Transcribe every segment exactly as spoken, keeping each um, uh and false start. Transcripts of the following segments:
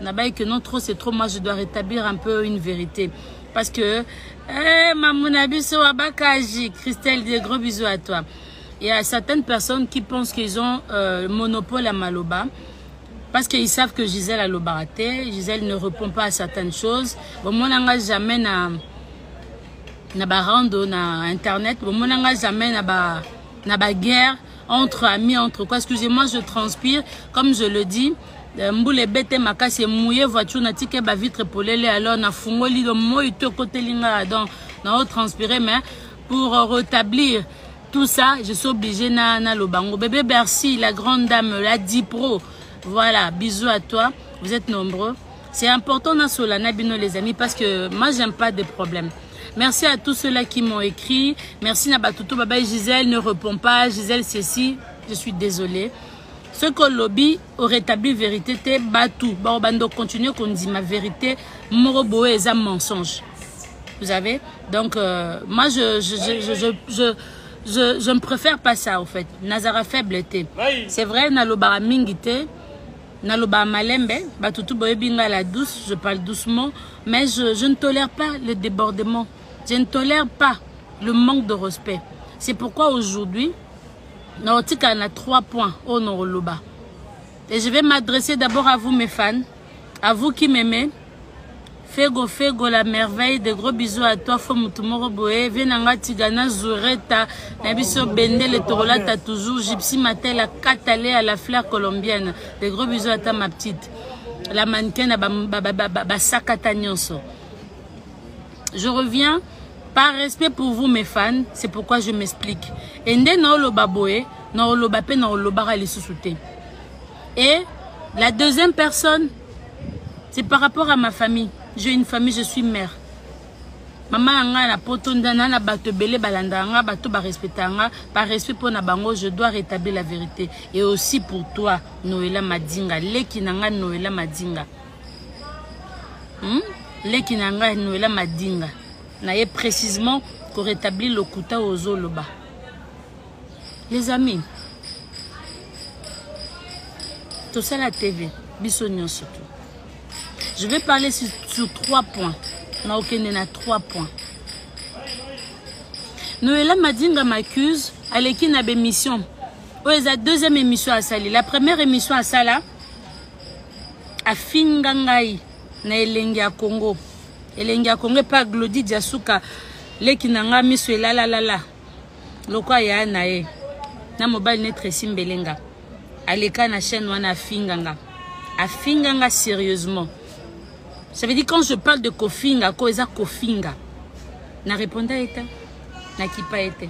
Nabaye que non, trop c'est trop, moi je dois rétablir un peu une vérité. Parce que, eh, Mamounabiso Abakaji, Christelle, des gros bisous à toi. Il y a certaines personnes qui pensent qu'ils ont euh, le monopole à Maloba. Parce qu'ils savent que Gisèle a l'obaraté. Gisèle ne répond pas à certaines choses. Bon, moi, je n'ai jamais na na barando na internet. Bon, moi, je n'ai jamais na ba na ba guerre entre amis, entre quoi. Excusez-moi, je transpire. Comme je le dis, mboule bete makasi mouillé voiture na tike ba vitre polele alors na fungoli le moi to côté linga donc na transpirer mais pour rétablir tout ça, je suis obligée na na lobango. Bébé Bercy, la grande dame, la Dipro. Voilà, bisous à toi. Vous êtes nombreux. C'est important na Solana Bino les amis parce que moi j'aime pas des problèmes. Merci à tous ceux-là qui m'ont écrit. Merci Nabatuto Baba et Gisèle ne répond pas. Gisèle ceci, je suis désolée. Ce que le lobby aurait établi vérité, c'est Batou. Bon, bando continue qu'on dit ma vérité. Morobo est un mensonge. Vous savez? Donc, euh, moi, je je, je, je, je, je, je ne préfère pas ça, en fait. Nazara faible était. C'est vrai, Nalobara Mingite, Nalobara Malembe, Batoutou Boebinga la douce, je parle doucement, mais je, je ne tolère pas le débordement. Je ne tolère pas le manque de respect. C'est pourquoi aujourd'hui, Nautica a trois points au Noroloba. Et je vais m'adresser d'abord à vous, mes fans, à vous qui m'aimez. Fego, Fego, la merveille, des gros bisous à toi, Fomutumoro Boé, Venanga Tigana, Zureta, Nabiso Bende, le Torolata toujours, Gypsy Matel, la Catalé à la fleur colombienne. Des gros bisous à toi, ma petite. La mannequin, Basakata Nyonso. Je reviens. Par respect pour vous, mes fans, c'est pourquoi je m'explique. Et la deuxième personne, c'est par rapport à ma famille. J'ai une famille, je suis mère. Maman na potondana na bato belé balandanga bato ba respectanga par respect pour na bango je dois rétablir la vérité et aussi pour toi Noëlla Madinga leki nanga Noëlla Madinga. Hmm? Leki nanga Noëlla Madinga. Naye précisément pour rétablir le kouta aux Zoloba. Les amis, tout ça la T V, Bissognon surtout. Je vais parler sur, sur trois points. Na aucun n'a trois points. Noëlla Madinga m'accuse à l'équipe na émission. Oh, la deuxième émission à Sali. La première émission à Sala à Fingangai na Elengia Congo. Elengia Congo pas Glody Diasuka leki nanga miso la la la la lokwa ya nae na mobile netre simbelenga aleka na chaîne wana finganga afinganga sérieusement. Ça veut dire quand je parle de kofinga ko eza kofinga na répondre eta na kipa eta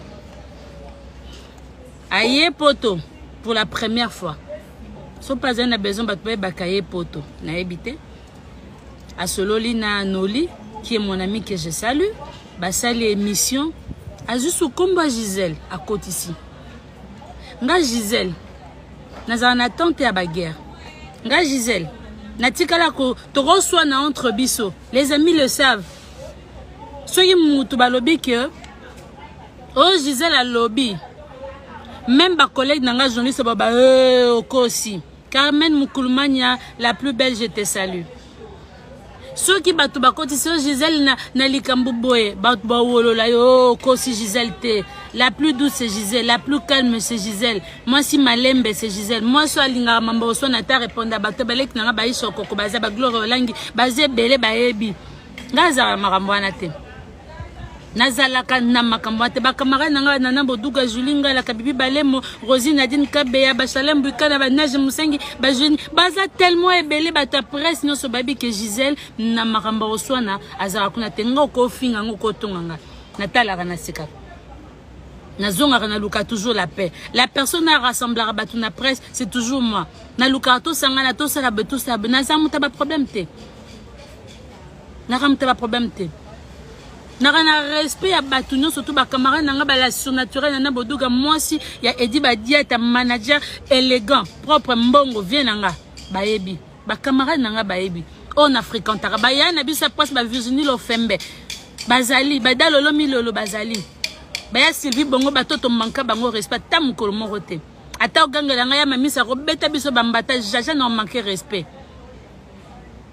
aye poto pour la première fois so pas un a besoin batwe bakaye poto na ebité à Sololi na Noli, qui est mon ami que je salue, basali émission, à juste au combat Gisèle, à côté ici. Nga Gisèle, nous avons attente à la guerre. Nga Gisèle, natikala ko to reçoit na entre biso. Les amis le savent. Soyez moutou balobi que oh Gisèle a lobby. Même ma collègue nanga journaliste baba euh aussi. Carmen Moukoulmania, la plus belle, je te salue. Ceux qui battent bakoti c'est Gisèle na na likambu boye bat ba wolola yo kosi Gisèle te la plus douce c'est Gisèle la plus calme c'est Gisèle moi si malembe c'est Gisèle moi so alinga mambo so na ta répondre bato balek na ba isho koko baza ba gloire langi baze belé ba yebi ngaza makambo wana te nazalaka na makambo te ba camarade nanga na nambo duga julinga la kabibi balemo Rosine Nadine Kabeya ba Salem Bukana ba Nage Musengi ba jeune baza tellement ebelé ba ta presse non so babi que Gisèle na makambo oswana azara kuna tenga ko finga ngoko tonganga natala kana sika nazonga na luka toujours la paix la personne a rassemblera ba tuna presse c'est toujours moi na luka to sanga na to sala be to sa be na zamuta ba problème te na ramta ba problème te. N'a respect à Batouno, surtout ma camarade, n'a pas la surnaturelle, n'a pas de moi si il y a Eddie Badia, ta manager élégant, propre, mbongo, viens nanga, baebi, ma camarade n'a pas baebi, on a fréquenté, baya n'a pas sa place, ba Virginie Lofembe, Bazali, Bada Lolo Milolo Bazali, baya Sylvie Bongo, Batoto manka, bango respect, tam kolomorote, ata ganga la ngaya, ma mise à robeta biso bambata, jaja n'a manqué respect.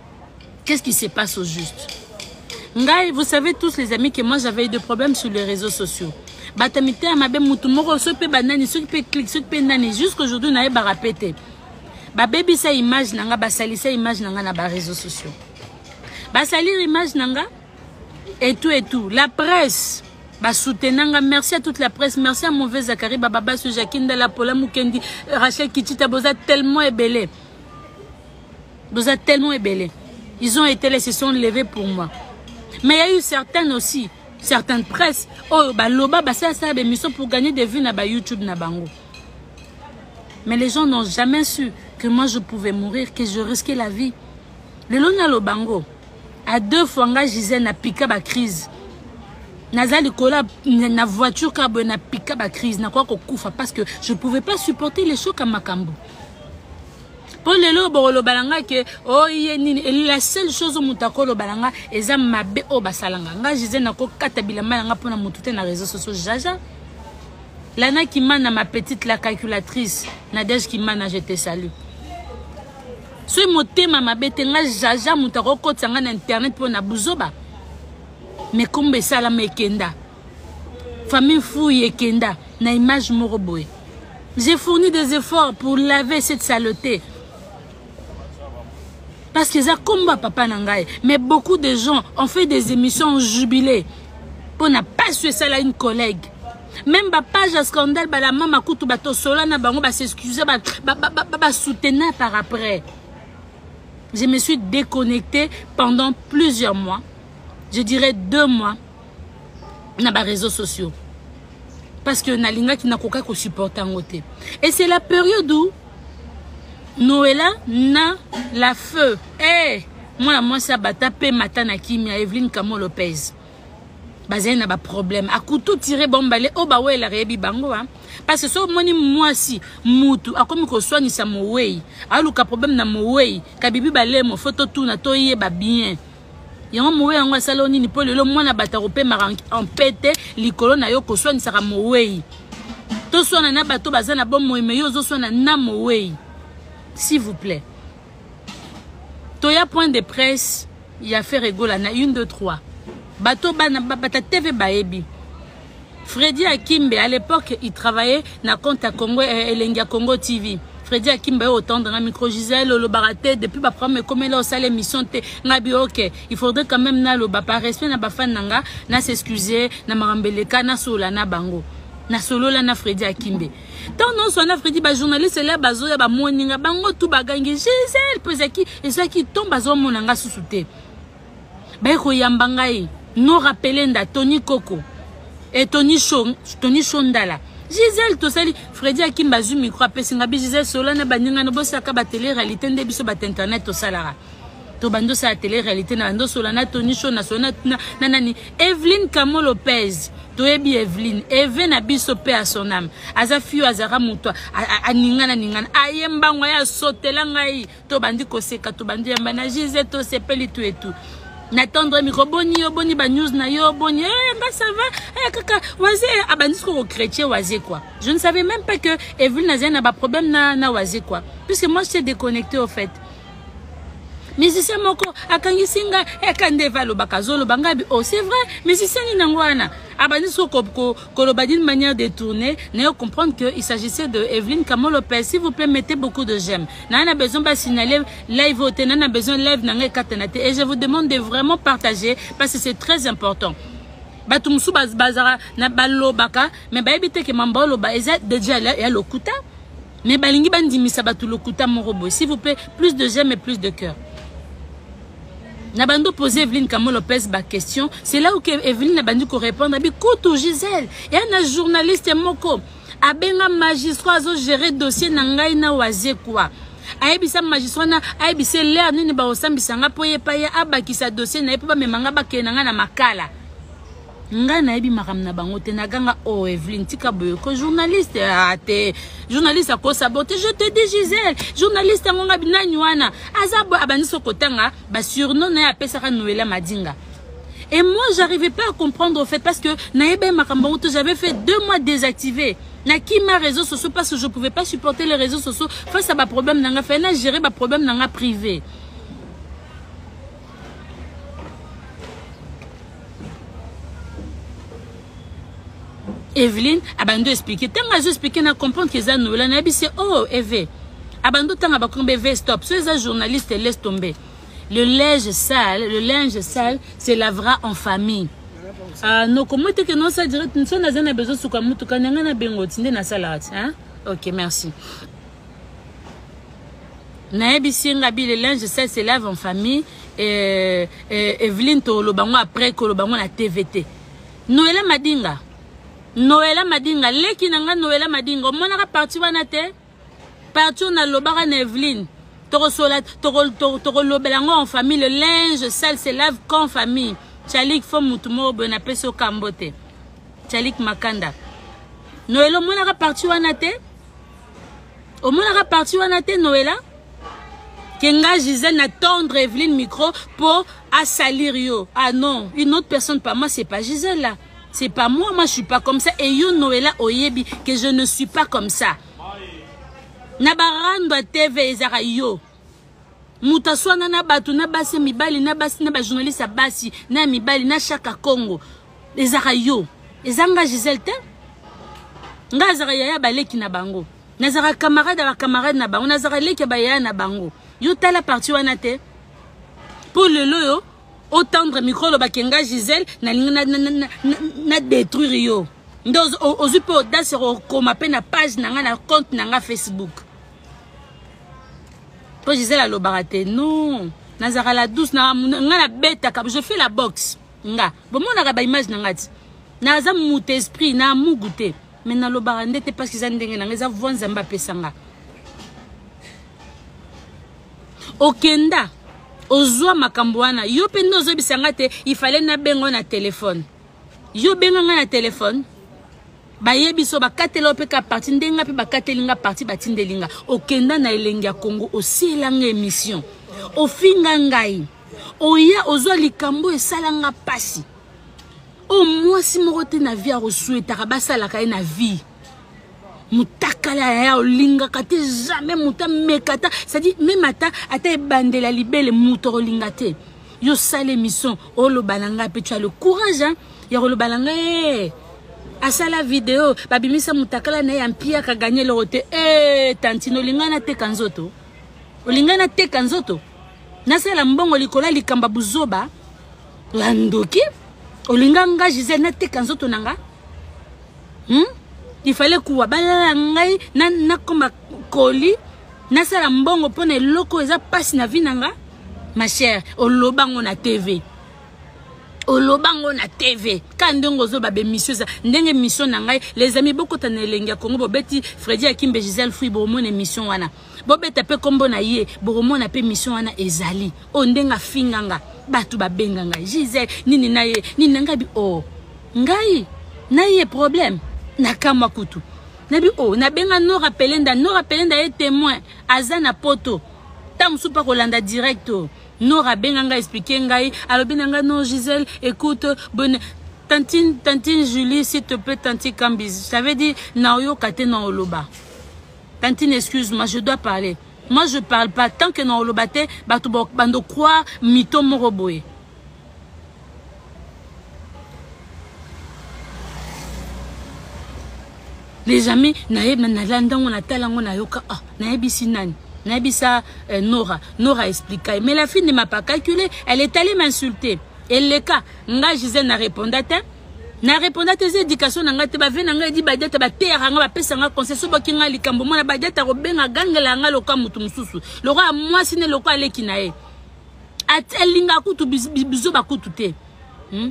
Qu'est-ce qui se passe au juste? Ngai, vous savez tous les amis que moi j'avais eu des problèmes sur les réseaux sociaux. Batamite amabe mutu moko so pe banani so pe clic so pe nani jusqu'aujourd'hui na ba répéter. Ba baby sa image nanga ba salisa image nanga na ba réseaux sociaux. Ba salir image nanga et tout et tout. La presse ba soutenanga, merci à toute la presse, merci à Mauvais Zakari Baba sur Jacqueline de la Pola Mukendi, Rachel Kitita Boza tellement ébellé. Boza tellement ébellé. Ils ont été là, se sont levés pour moi. Mais il y a eu certaines aussi, certaines presses, oh, bah, loba, bah, ça, ça, des missions pour gagner des vues, na, bah, YouTube, na, bango. Mais les gens n'ont jamais su que moi, je pouvais mourir, que je risquais la vie. Le long, na, lo, bango, à deux fois, nga, Gisèle, na, pika, ba, crise. Nazali, kola, na, voiture, ka, na, pika, ba, crise, na, quoi, ko, koufa, parce que je ne pouvais pas supporter les chocs à Makambo. Pour les lots, le balanga que oh il la seule chose au mutako le balanga eza mabe o basalanga. Nga jize na ko katabila malanga pona mutute na réseaux sociaux jaja. Lana qui mana ma petite la calculatrice, Nadège qui mana je te salue. Ce motema mabe tenga jaja mutako ko tsanga na internet pona buzoba. Mais kombe sala mekenda. Famille fouille ekenda na image moroboé. J'ai fourni des efforts pour laver cette saleté. Parce que ça combat papa nangaye. Mais beaucoup de gens ont fait des émissions jubilées. Pour ne pas suer ça là une collègue. Même ma page à scandale, bah la maman koutou bato solana bango bah s'excuser bah bah bah bah bah soutenir par après. Je me suis déconnectée pendant plusieurs mois. Je dirais deux mois. Dans les réseaux sociaux. Parce que nalinga qui n'a qu'aucun qu'on supporte en côté. Et c'est la période où Noëlla na la feu. Eh, hey, moi la moi ça bata pe matana kimia Evelyne Kamo Lopez. Bazé na ba problème. A couteau tiré bombalé oh ba ouais la rebi bango hein. Parce que so moni moi si mutu akomi ko soigner sa mo way. Aluka problème na mo way. Kabibi balé mo photo tout na to yé ba bien. Yango mo way ngo saloni ni pole lo mwana bata rope mara en pété likolo na yo ko soigner sa mo way. To soana na bato bazana bon mo me yo zo soana na mo way. S'il vous plaît. Toya point de presse, il y a fait rigoler na une, deux, trois. Bato bana bata T V baebi. Freddy Akimbe, à l'époque, il travaillait na compte à Congo, Elengia Congo T V. Freddy Akimbe autant dans la micro Gisèle, le baraté, depuis ba prendre comme là au salle émission te ngabi ok. Il faudrait quand même na lo ba par respect na ba fan nanga, na s'excuser, na marambeleka na sola na bango. Na solo la na Freddy Akimbe. Tant non son Freddy ba journaliste là bazo ya ba moninga bango tout bagangi Gisèle pose qui et ça qui tombe bazo monanga susute. Ba ko yambangai no rappeler nda Tony Coco et Tony Chon Tony Chondala. Gisèle to sali Freddy Akimbe bazu micro apesi ngabi Gisèle solo na baninga no bosaka ba télé réalité nde biso ba internet to salara. To bando sa télé réalité na ndo solo na Tony Chon na sona na nani Evelyne Kamo Lopez. Toebi Evelyne, Eve na biso pe à son âme. Aza fiyo azara muto, a ningana ningana. Ayemba ngoya sotela ngai. To bandi koseka, to bandi yamba na Gisèle to sepeli tout et tout. N'attendre micro boni yo boni ba news na yo boni. Eh nga ça va. Eh kaka waze abandi ko chrétien waze quoi. Je ne savais même pas que Evelyne Nazia n'a pas problème na na waze quoi. Puisque moi j'étais déconnecté au fait. Mais si c'est moko akangisinga ekandeva lo bakazolo bangabi oh c'est vrai mais si c'est ni nangwana abani so ko ko lo badine manière détournée ne comprendre que il s'agissait de Evelyne Kamo Lopez. S'il vous plaît mettez beaucoup de j'aime. Nana besoin ba signaler live voter nana besoin live nanga katanate et je vous demande de vraiment partager parce que c'est très important. Batumsu bazara na ballo baka mais ba ebite ke mambolo ba eza déjà là et lokuta mais balingi bandimisa batu lokuta morobo. S'il vous plaît plus de j'aime et plus de cœur. Nabando posé Evelyne Kamo Lopez ba question, c'est là où Evelyne Nabando ko répondre abi koutou Gisèle, il y a un journaliste moko abenga magistrat zo gérer dossier na ngai na waze quoi. Aibisa magistrat na aibise l'air nini ba osambisa nga poye paye abakisa dossier na epa memanga ba kenanga na makala. Nga na ebi makam na bango te naganga oh Evelyne tika boyo ko journaliste ate journaliste ko saboter je te dis Gisèle journaliste ngonga binanywana azabo abaniso kotanga ba surnom na apesa ka Noëlla Madinga. Et moi j'arrivais pas à comprendre au fait parce que na ebe makambo j'avais fait deux mois désactivé na ki ma réseaux sociaux parce que je pouvais pas supporter les réseaux sociaux face à ma problème nanga fait na gérer ma problème nanga privé. Evelyne abando expliquer tant azo expliquer na comprendre que ça Noël na bise oh Eve abando tant abakombe Eve stop ceux les journalistes laisse tomber le linge sale le linge sale se lavera en famille. Ah non comment est que non ça dirait nous sommes dans un besoin sous comme tout quand na bengo tinde na salade hein. OK merci. Na bise ngabi le linge sale se lave en famille et Evelyne to lo bango après que lo bango na T V T. Noël madinga Noël madinga leki nanga Noël madinga mona ka parti wana te parti na lobaka na Evelyne toko sola toko toko lobelango en famille le linge sale se lave qu'en famille Chalik fo mutu mo bona peso kambote Chalik makanda Noël mona ka parti wana te o mona ka parti wana te Noël Kenga Gisèle na tendre Evelyne micro pour assalir yo ah non une autre personne pas moi c'est pas Gisèle là. C'est pas moi, moi je suis pas comme ça. Et yo Noëlla oyebi que je ne suis pas comme ça. Nabarando T V ezara yo. Mutaswana na batu na basi mibali na basi na ba journaliste basi na mibali na chaka Congo. Ezara yo. Ezanga Gisèle te. Nga ezara ya baleki na bango. Nazara camarade ba camarade na bango. Nazara leki ba ya na bango. Yo tala parti wana te. Pour le loyo au tendre micro le bakenga Gisèle na na na na na détruire yo ndoz ozupe audace ko mape na page na nga na compte na nga Facebook pour Gisèle a lo baraté non nazara la douce na nga na beta ka je fais la boxe nga bon mon na ba image na ngati na za muté esprit na mugute mais na lo barande te parce que za ndenge na nga za vonza mba pesanga okenda Ozwa makambwana yo pe nozo bisanga te il fallait na bengo na téléphone yo benga na téléphone ba yebiso ba katelo pe ka parti ndenga pe ba katelinga parti batindelinga okenda na elenga Congo osilanga émission ofinga ngai oya ozwa likambo esalanga pasi o moi si morote na vie a resueta basala ka na vie mutakala ya olinga kate jamais muta mekata ça dit même ata ata bandela libele muto olinga te yo sale mission o lo balanga pe tu as le courage hein ya lo balanga eh asa la vidéo babimisa mutakala na ya mpia ka gagner le rote eh tantino lingana te kanzoto olingana te kanzoto na sala mbongo likola likamba buzoba landoki olinganga Gisèle na te kanzoto nanga hmm il fallait kuwa balala ngai na nakoma koli na sala mbongo pone loko eza pasi na vinanga ma chère olobango na T V olobango na T V kandongo zo ba be mission za ndenge mission na ngai les amis boko tanelenga Congo bobeti Freddy Akimbe Gisèle Fui bo mona mission wana bobeta pe kombo na ye bo mona pe mission wana ezali o ndenga finganga batu ba benganga Gisèle nini na ye nini nanga bi o ngai na ye problème nakama kutu nabi oh na benga no rappelenda no rappelenda est témoin azana poto tam supa kolanda directo no rabenga nga expliquer ngai alobi nanga non Gisèle écoute bonne tantine tantine Julie s'il te plaît tantine Kambiz ça veut dire na yo kate na oloba tantine excuse-moi je dois parler moi je parle pas tant que na oloba te batu bando croire mito moroboé. Les amis, naïb na nalanda on a talango na yoka ah naïbisi nani naïbisa euh, Nora Nora expliqué mais la fille ne m'a pas calculé elle est allée m'insulter et le cas nga Gisèle na répondait na répondait tes éducations na ngate ba vena nga di ba data ba terra nga ba pesa nga conseil so bakinga likambo mona ba data ko benga gangela nga loka mutu mususu loko moi sine loko aleki na ye atelinga kutu bizo ba kutu te hmm?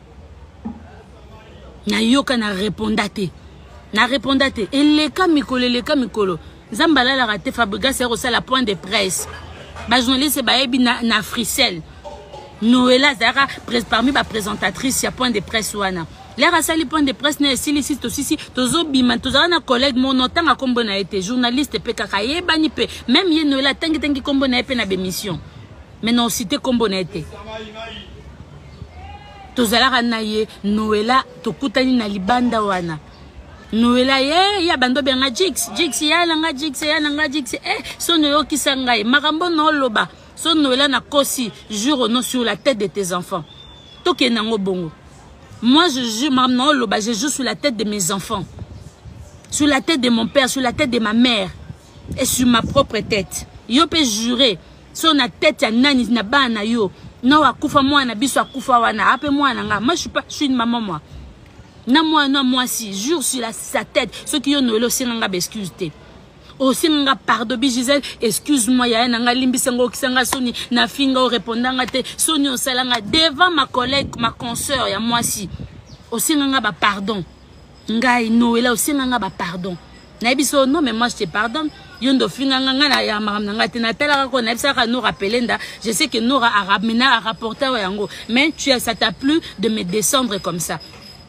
Na yoka na répondait na répondate et les cas mikolo les cas mikolo zambala la raté Fabriga c'est aussi la point de presse ba journaliste ba ebi na na Fricelle Noëlla Zara parmi ba présentatrice ya point de presse wana la rasali point de presse na silicite aussi si tozo bima tozo na collègue mon otanga kombo na été journaliste pe kakaye bani pe même ye Noëlla tangi tangi kombo na pe na bémission mais non cité kombo na été tozala na ye Noëlla tokutani na libanda wana Noëlla ye ya bando benga Jix Jix ya langa Jix ya langa Jix eh so no yokisa ngai makambo no loba so Noëlla na kosi jour no sur la tête de tes enfants toke nango bongo Moi, je joue, maman, je joue sur la tête de mes enfants. Sur la tête de mon père, sur la tête de ma mère. Et sur ma propre tête. Yo peut jurer. Sur la tête, ya nani, na ba na yo. Non, akufa moi, na biso akufa wana. Ape moi, nanga. Moi, je suis pas, je suis une maman, moi. Na moi, non, moi, si. Jure sur la, sa tête. Ceux qui ont noël aussi, nanga, excuse te. Aussi, nanga, pardon, Gisèle, excuse-moi, ya nanga, limbi, sango, kisanga, soni, na finga, o répondanga, te, soni, o salanga, devant ma collègue, ma consoeur, ya moi, si. Aussi, nanga, ba, pardon. Ngai, noël, aussi, nanga, ba, pardon. Na biso, non, mais moi, je te pardonne. Yondo finga nga na ya maram nga te natala ko na bisaka nous rappeler nda je sais que Nora a ramené à rapporter yango mais tu as ça t'a plu de me descendre comme ça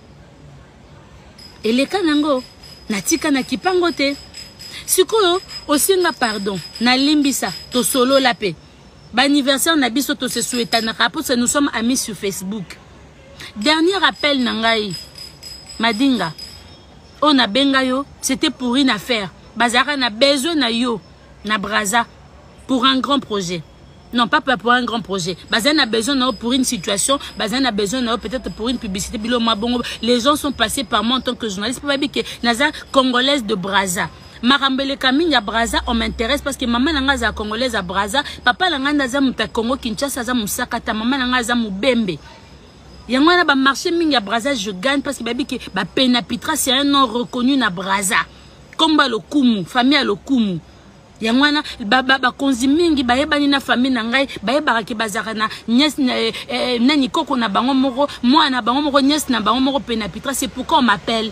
et les kanango natika na kipango te sikoyo aussi nga pardon na limbisa to solo la paix ba anniversaire na biso to se souhaiter na rapport nous sommes amis sur Facebook dernier appel na ngai madinga on a benga yo c'était pour une affaire. Bazara n'a besoin na yo, na Braza, pour un grand projet. Non, pas pour un grand projet. Bazara n'a besoin na pour une situation. Bazara n'a besoin na peut-être pour une publicité. Les gens sont passés par moi en tant que journaliste. Pour dire que Naza congolaise de Braza. Marambele Kamine ya Braza, on m'intéresse parce que maman nanga za congolaise à Braza. Papa nanga naza muta Congo Kinshasa za musakata. Maman nanga za mubembe. Yangwana ba marché mingi ya Braza, je gagne parce que babi que ba Penapitra c'est un nom reconnu na Braza. Komba lo kumu, famille lo kumu. Yangwana ba ba ba konzi mingi ba yeba ni na famille na ngai, ba yeba ke bazara na nyes nani koko na bango moko, moi na bango moko nyes na bango moko Penapitra, c'est pourquoi on m'appelle.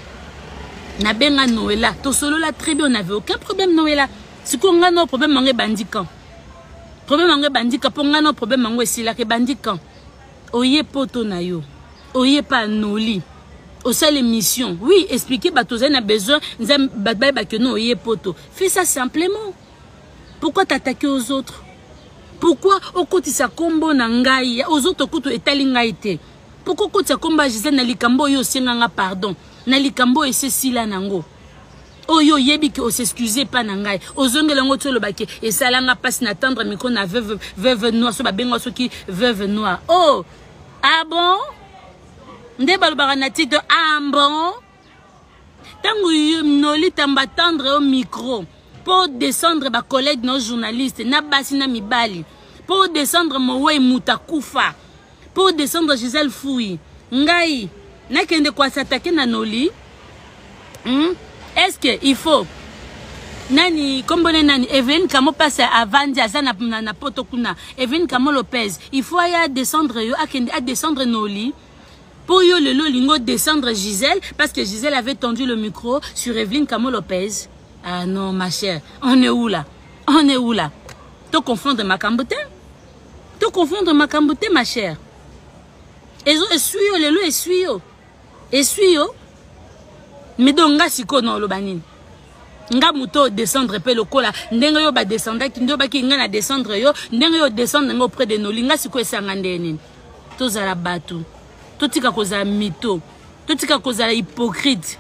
Na benga Noëlla, to solo la tribu on avait aucun problème Noëlla. Si ko nga no problème mangé bandikan. Problème mangé bandikan pour nga no problème mangé si la ke bandikan. Oye poto na yo. Oye pas noli. Au sein les missions, oui, expliquer bah tous a besoin, que non, y est poto. Fais ça simplement. Pourquoi t'attaquer aux autres? Pourquoi au côté ça combo nangai, aux autres côté etalingaite? Pourquoi au côté ça combo Gisèle na likambo yo singanga pardon, na likambo et ceci là nango. Oh yo yebi que on s'excuser pas nangai. Ozonge lango tolo bake et ça langa passe n'attendre mais qu'on a veuve veuve noire, so ba bengo so qui veuve noire. Oh, ah bon? Nde balobara na titre ah bon tango noli tamba tendre au micro pour descendre ba collègue nos journalistes na basi na mibali pour descendre mowe mutakufa pour descendre Gisèle Fouyi ngai na kende kwa s'attaquer na noli hmm? Est-ce que il faut nani kombone nani Evelyne Kamo passe à Vandia zana na poto kuna Evelyne Kamo Lopez il faut ya descendre yo akende à descendre noli. Pour yo le lingo descendre Gisèle parce que Gisèle avait tendu le micro sur Evelyne Kamo Lopez. Ah non ma chère, on est où là? On est où là? Tu confondre ma cambote? Tu confondre ma cambote ma chère? Et je suis yo le lo essuie yo. Essuie yo. Mais donc nga siko non lo banine. Nga muto descendre pe lokola ndenga yo ba descendre ki ndo ba ki nga na descendre yo ndenga yo descendre nga auprès de nos linga siko esanga ndeni. Tozala batu. Totika koza mito, totika koza hypocrite.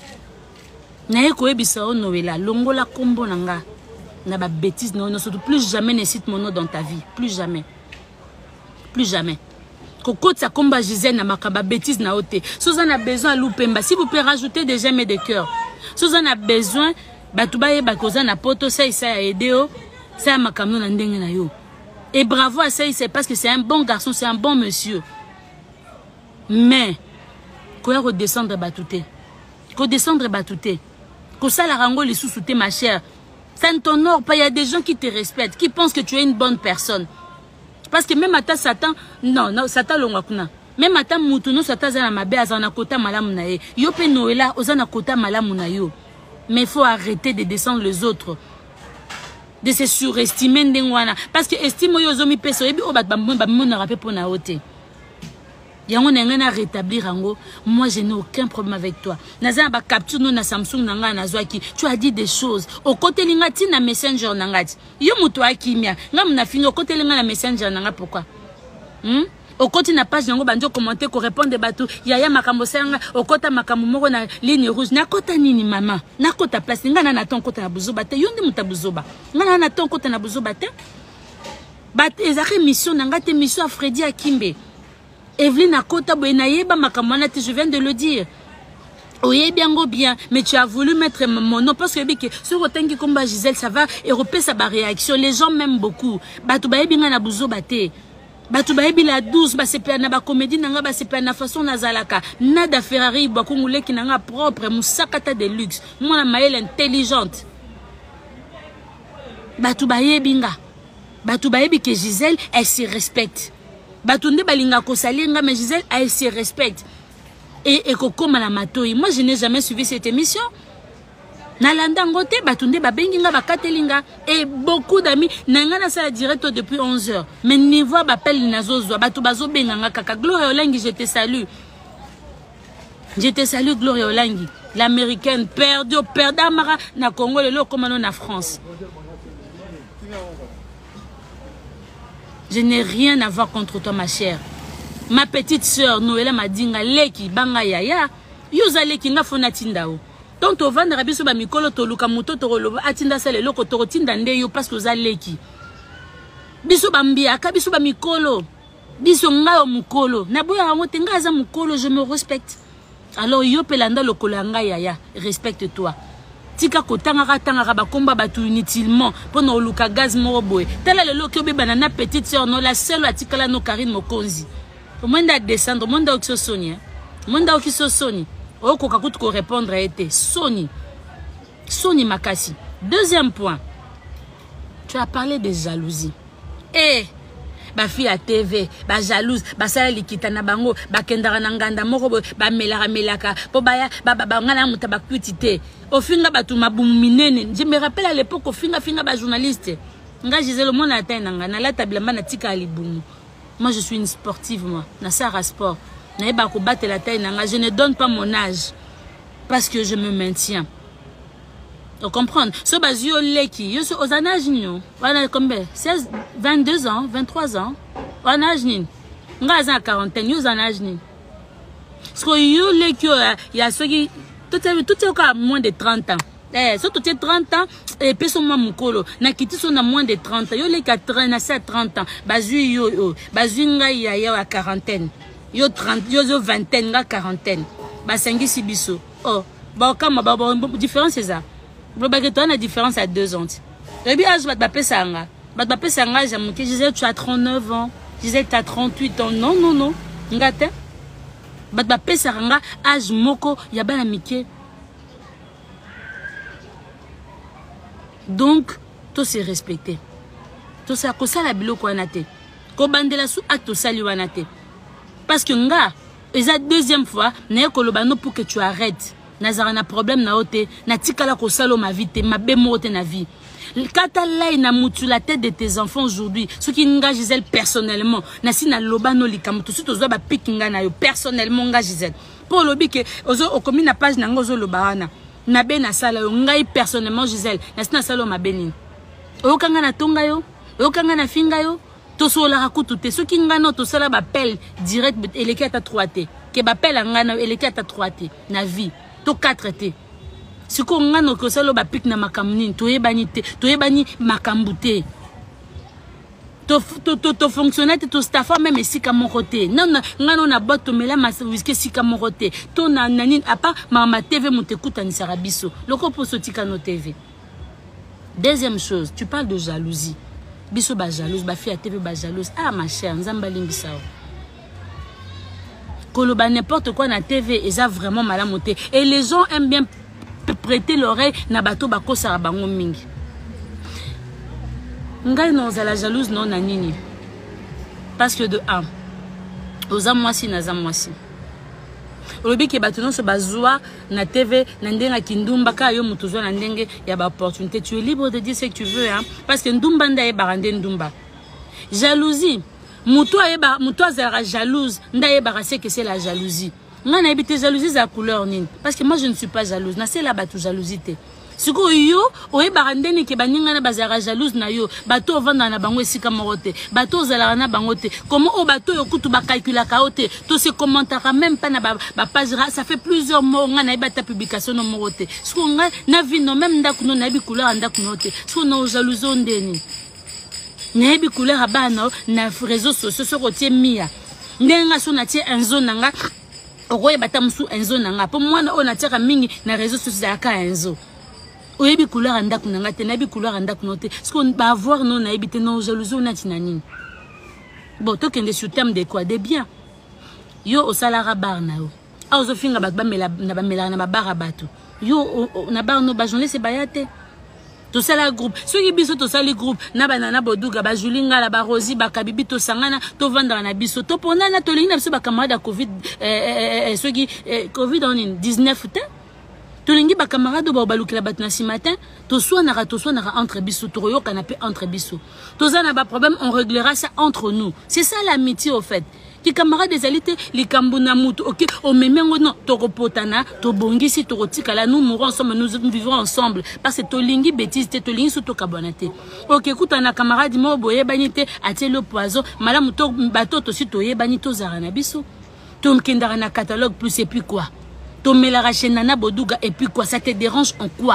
Na yeko ebisa o Noëlla, longola kombo nanga. Na ba bêtise non, surtout plus jamais ne cite mon nom dans ta vie, plus jamais. Plus jamais. Koko tsa komba Gisèle na makaba bêtise na ote. Suzanne a besoin loupemba, s'il vous plaît rajoutez des j'aime et des cœurs. Suzanne a besoin batubaye bakoza na poto ça ça a aidé o, ça makamno na ndenge na yo. Et bravo à ça, c'est parce que c'est un bon garçon, c'est un bon monsieur. Mais, quand on redescendre batouté, quand descendre batouté, quand ça la rango les sous-soutés ma chère, ça ne t'honore pas. Il y a des gens qui te respectent, qui pensent que tu es une bonne personne. Parce que même à ta Satan, non, non, Satan l'ongakuna. Même à ta moutono, Satan zana mabe azana kota malamunaye. Yo pe Noëlla, ozana kota malamunayo. Mais il faut arrêter de descendre les autres. De se surestimer ndengwana. Parce que estime yo zomi peso, ebi obat bambon bambon na rappé pour na ote. Yango nengana rétablir ango, moi je n'ai aucun problème avec toi. Naza ba capture no na Samsung nanga na zwaki, tu as dit des choses. Au côté lingati na Messenger nangati. Yo muto akimia, ngam na fini au côté linga na Messenger nanga pourquoi? Hmm? Au côté na page nango banjo commenter ko répondre batou, yaya makambo sanga, au côté makambo moko na ligne rouge, na kota nini mama? Na kota place ngana na ton kota na buzoba te, yonde muta buzoba. Ngana na ton kota na buzoba te. Bat ezake mission nanga te mission à Freddy Akimbe. Evelyne Akota Boenayeba Makamonate, je viens de le dire. Oui, bien, bien, mais tu as voulu mettre mon nom parce que ce rotin qui combat Gisèle, ça va éroper sa réaction. Les gens m'aiment beaucoup. Batoubaye bien na bouzo bate. Batoubaye la douce, bah c'est pas na ba comédie nanga bah c'est pas na façon nazalaka. Nada Ferrari bakungule qui nanga propre, musakata de luxe. Moi la maëlle intelligente. Batoubaye binga. Batoubaye bi que Gisèle, elle se respecte. Batunde balinga kosalinga mais Gisèle, elle se respecte. Et, et Coco Malamatoi, moi je n'ai jamais suivi cette émission. Nalanda ngote, batunde babenginga bakatelinga. Et beaucoup d'amis, nangana sa direct depuis onze heures. Mais niveau bapel nazozo, batu bazo benganga kaka. Gloria Olangi, je te salue. Je te salue Gloria Olangi. L'américaine perdue, perdue Amara, na Congo, le lo comme na France. Je n'ai rien à voir contre toi ma chère. Ma petite sœur Noëlla m'a dit leki banga yaya yuza leki nga fona tindao donc to vendre biso ba mikolo to luka moto to lo atinda sale loko to tinda ndeyo parce que za leki biso bambia ka biso ba mikolo biso nga mukolo na boya ngo tenga za mukolo je me respecte alors yo pelanda lokolo nga yaya respecte-toi tika kotanga katanga ba komba batu inutilement pona luka gaz mo boy tala le loko be banana petite sœur no la seule atikala no Karine Mokonzi. Au moins de descendre, au moins de se soigner, au moins de se soigner. Au cas où tu répondre a été Sony, Sony Makassi. Deuxième point, tu as parlé de jalousie. Eh, ba fille à T V, ba jalouse, ba sala likita na bango, ba kendara na nganda moko, ba melaka melaka, po ba ba ba ngana muta ba kutite. Au finga ba tu mabuminene. Je me rappelle à l'époque au finga finga ba journaliste. Nga Gisèle le monde atteint nga na la tablement na tika alibumu. Moi, je suis une sportive, moi. Nassara Sport. Je ne donne pas mon âge. Parce que je me maintiens. Vous comprenez? Ce bazio leki, je suis aux âges, voilà combien? seize, vingt-deux ans, vingt-trois ans. Aux âges, je suis à quarantaine, je suis aux âges. Parce que yo leki, il y a ceux qui, tout est à moins de trente ans. Eh, surtout tu as trente ans, et puis son mamukolo, na kiti son a moins de trente ans, yo les quatre ans, na ça trente ans, bazu yo yo, bazu nga ya ya à quarantaine, yo trente, yo yo vingtaine, nga quarantaine, basengi sibiso. Oh, bah comme bah différence c'est ça. Le baguette la différence à deux ans. Le bien âge va te ça nga, va te ça nga, j'aime que Gisèle tu as trente-neuf ans, Gisèle tu as trente-huit ans, non non non, ngate, va te ça nga, âge moko, ya ba la mike. Donc, tout se respecter. Tout ça, que ça la bilo ko anate. Ko bandela sou acte sali wanate. Parce que nga, et la deuxième fois, na kolobano pour que tu arrêtes. Nazara na problème na ote, na tikala ko salo ma vie te, ma bemote na vie. Kata lai na mutu la tête de tes enfants aujourd'hui, ce qui nga Gisèle personnellement, na si na lobano likam tout suite ozo ba pikinga na yo personnellement nga Gisèle. Pour lobi que ozo okomi na page na ngozo lobana. Na be na sala yo ngai personnellement Gisèle na sina sala ma benini o kanga na tonga yo o kanga na finga yo to sola rakutu te soki ngano to sala ba appel direct eleki ata trois te ke ba appel ngana eleki ata trois te na vie to quatre te siko ngano ko sala ba pik na makamni to yebani te to yebani makambu te to to to to fonctionner to staffa même ici comme mon côté non non ngano na boto mela ma whisky si comme mon côté to na nani apa mama T V mutekuta ni sarabiso loko pour sotika no T V. Deuxième chose, tu parles de jalousie. Biso ba jalouse, ba fille à T V ba jalouse. Ah ma chère, nzamba limbisa. Koloba n'importe quoi na T V, et ça vraiment malamoté. Et les gens aiment bien prêter l'oreille na bato bako sarabango mingi. Ngai non za la jalouse non na nini. Parce que de un, oza mwasi na za mwasi. Olobi ke bato non se bazwa na T V na ndenga kindumba ka yo mutuzwa na ndenge ya ba opportunité. Tu es libre de dire ce que tu veux hein parce que ndumba nda e barande ndumba. Jalousie. Muto eba muto azara jalouse nda e barase que c'est la jalousie. Nga na ebite jalousie za couleur nini parce que moi je ne suis pas jalouse na c'est la bato jalousie. Siko yo oye barandeni ke baninga na bazara jalouse na yo bato vanda na bango esika morote bato zala na bangote comment o bato yo kutu ba calcula kaote to se commentera même pas na ba, ba page ça fait plusieurs mois nga na ibata publication no morote siko nga na vi no même ndaku no na bi couleur ndaku note siko no jalouse ondeni na bi couleur abana na réseaux sociaux so rotier mia ndenga so na tie enzo nanga okoye batamsu enzo nanga po mwana ona tiaka mingi na réseaux sociaux aka enzo oyebi couleur andaku nanga te nayebi couleur andaku note ce qu'on va avoir non nayebi te non jalousie on a tinani bon to kende sur terme de quoi de bien yo o salara bar na yo a ozo finga ba mela na ba mela na ba bar bato yo na bar no ba journaliste bayate to sala groupe soki biso to sali groupe na banana boduga ba julinga la ba rosi ba kabibi to sangana to vendre na biso to ponana to linga biso ba camarade covid eh soki covid dix-neuf te to lingi ba camarade ba balukela batna si matin to soana to soana entre biso to yo canapé entre biso to zana ba problème on réglera ça entre nous. C'est ça l'amitié au fait. Qui camarades des alités les kambuna mutu ok au même non to repotana to bongisi to rotikala nous mourons ensemble nous vivons ensemble parce que to lingi bêtise te to lingi soto kabonate ok écoute na camarade mo boye banité atie le poison malamu to bato to si to ye banito zarana biso to mkendara na catalogue plus et puis quoi to melara chenana boduga et puis quoi ça te dérange en quoi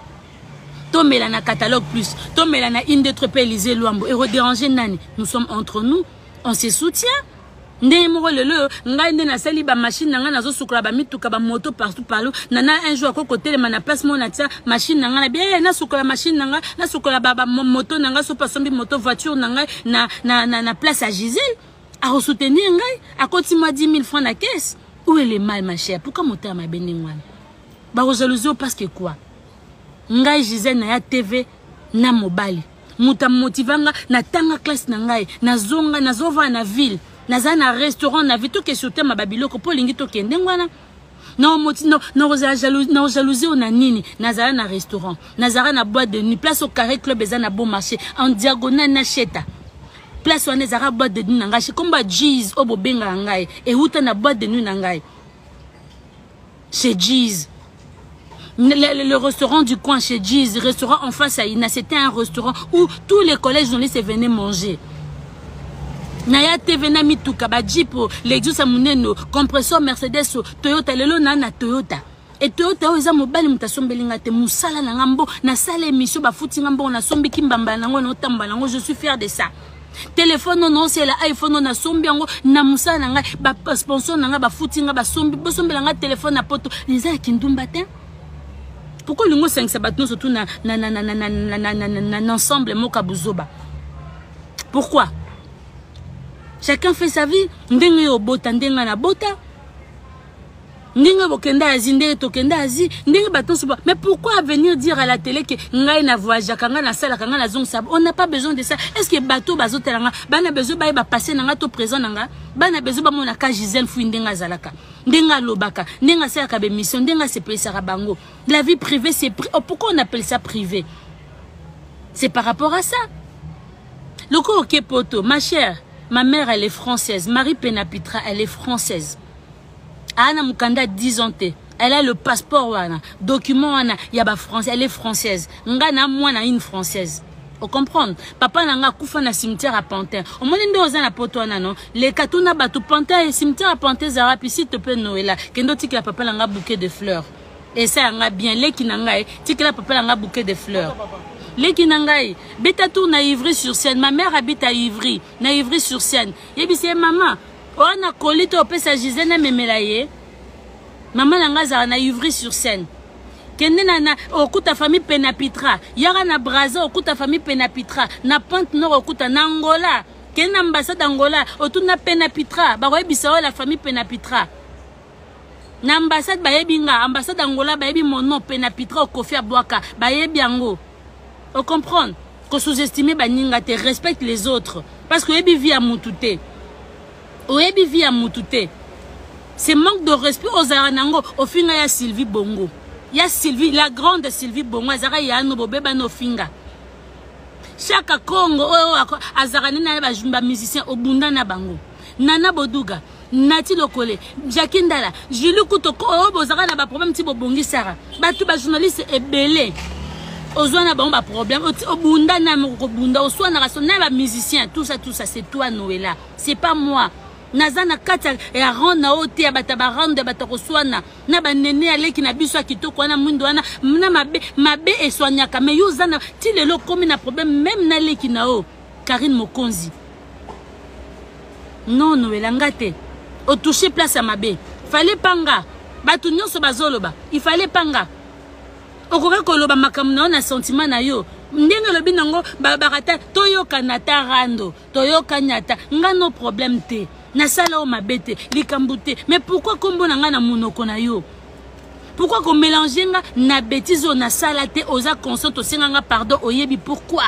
to melana catalogue plus to melana inde trop Élysée Luambo et redéranger nani nous sommes entre nous on se soutient. Ndé mo lelo ngai ndé na sali ba machine nanga nazo sukula ba mituka ba moto partout partout nana un jour ko côté na place mo na tia machine nanga na bien na sukula machine nanga na sukula ba moto nanga so pasombi moto voiture nanga na na na, na place à Gisèle à soutenir ngai à côté moi dix mille francs na caisse. Où est le mal ma chère? Pourquoi moteur ma beningwana ba jalousie parce que quoi ngai Gisèle na ya T V na mobile muta motivanga na tanga classe na ngai na zonga na zova na ville naza na restaurant na vito ke sur tema babiloko po lingi to kende ngwana non moti no no jalousie no jalousie on a nini naza na restaurant naza na boîte de nuit place au carré club eza na bon marché en diagonale na cheta place on ezara boîte de nuit nanga komba Jeez obo benga ngai et uta na boîte de nuit ngai chez Jeez le, le, le restaurant du coin chez Jeez restaurant en face à Ina c'était un restaurant où tous les collèges journalistes venaient manger. Naya T V na mituka ba Jeep Lexus amuneno compresseur Mercedes Toyota lelo na na Toyota et Toyota oza mobali mutasombelinga te musala na ngambo na sala émission ba futi ngambo na sombi kimbamba nango na otamba nango je suis fier de ça. Téléphone non non c'est l'iPhone na sombi yango na musala nga ba sponsor nga ba futi nga ba sombi bo sombi nga téléphone na poto les a kindumba te. Pourquoi le mot cinq sabatno surtout na na na na na na na na ensemble moka buzoba? Pourquoi? Chacun fait sa vie. Ndenge yo bota ndenga na bota. Ndenge bokenda azi ndenge tokenda azi ndenge baton suba. Mais pourquoi venir dire à la télé que ngai na voyage kanga na sala kanga na zong sab? On n'a pas besoin de ça. Est-ce que bateau bazotelanga bana besoin ba passer nanga to présent nanga bana besoin ba mona ka Gisèle fu ndenga zalaka ndenga lobaka ndenga sala ka be mission ndenga se pesa bango. La vie privée c'est oh, pourquoi on appelle ça privé? C'est par rapport à ça. Loko ok poto ma chère. Ma mère, elle est française. Marie Penapitra, elle est française. Anna Mukanda, dix ans. Elle a le passeport, wana. Document, wana. Yaba française. Elle est française. Ngana, moi, na une française. Vous comprenez? Papa n'a pas na cimetière à Pantin. Au moment où on a poto, non. Les katuna batu Pantin et cimetière à Pantin, Zara, puis si tu peux Noël. Kendo tiki la papa n'a bouquet de fleurs. Et ça, on a bien. Les qui n'a pas, tiki la papa n'a bouquet de fleurs. Les Kinangai, Betatou na Ivry-sur-Seine. Ma mère habite à Ivry, na Ivry-sur-Seine. Yebi c'est maman. On a collé au pesa Gisèle na memelaye. Maman nangaza na Ivry-sur-Seine. Kende na na okuta famille Penapitra. Yara na Braza okuta famille Penapitra. Na Pente Nord okuta na Angola. Kende ambassade Angola otuna Penapitra. Ba yebi sa la famille Penapitra. Na ambassade ba yebi nga ambassade Angola ba yebi mon nom Penapitra au Kofi Abouaka. Ba yebi ango. On comprend que sous-estimer baninga te respecte les autres parce que ebi vit à Moutouté. O ebi vit à Moutouté. C'est manque de respect aux aranango au finga ya Sylvie Bongo. Ya Sylvie la grande Sylvie Bongo azara ya no bobeba no finga. Chaque Congo o azarani na ba jumba musicien obunda na bango. Nana Boduga, Nati Lokole, Jacqueline Dala, Julie Koutoko o bozara na ba problème ti bobongi sara. Ba tout ba journaliste est belé. Ozwana ba ba problème au bunda na mo bunda au soir na rasona ba musicien tout ça tout ça c'est toi Noëlla c'est pas moi nazana kata ya rona ote ya bataba randa batako swana na ba nene aleki na biso kitoko na mwindo wana na mabe mabe e soignaka mais yozana ti lelo komi na problème même na leki na o Karine Mokonzi Non, non, elangate. Au toucher place à mabe. Fallait panga. Batu nyonso bazoloba. Il fallait panga. Okoka koloba makamna na sentiment na yo. Ndenge lobi nango babarata toyoka nata rando. Toyoka nyata. Nga no problème te. Na sala o mabete. Likambute. Mais pourquoi kombo na nga na monoko na yo? Pourquoi qu'on mélange nga na bêtise na sala te oza consciente osenganga pardon oyebi pourquoi?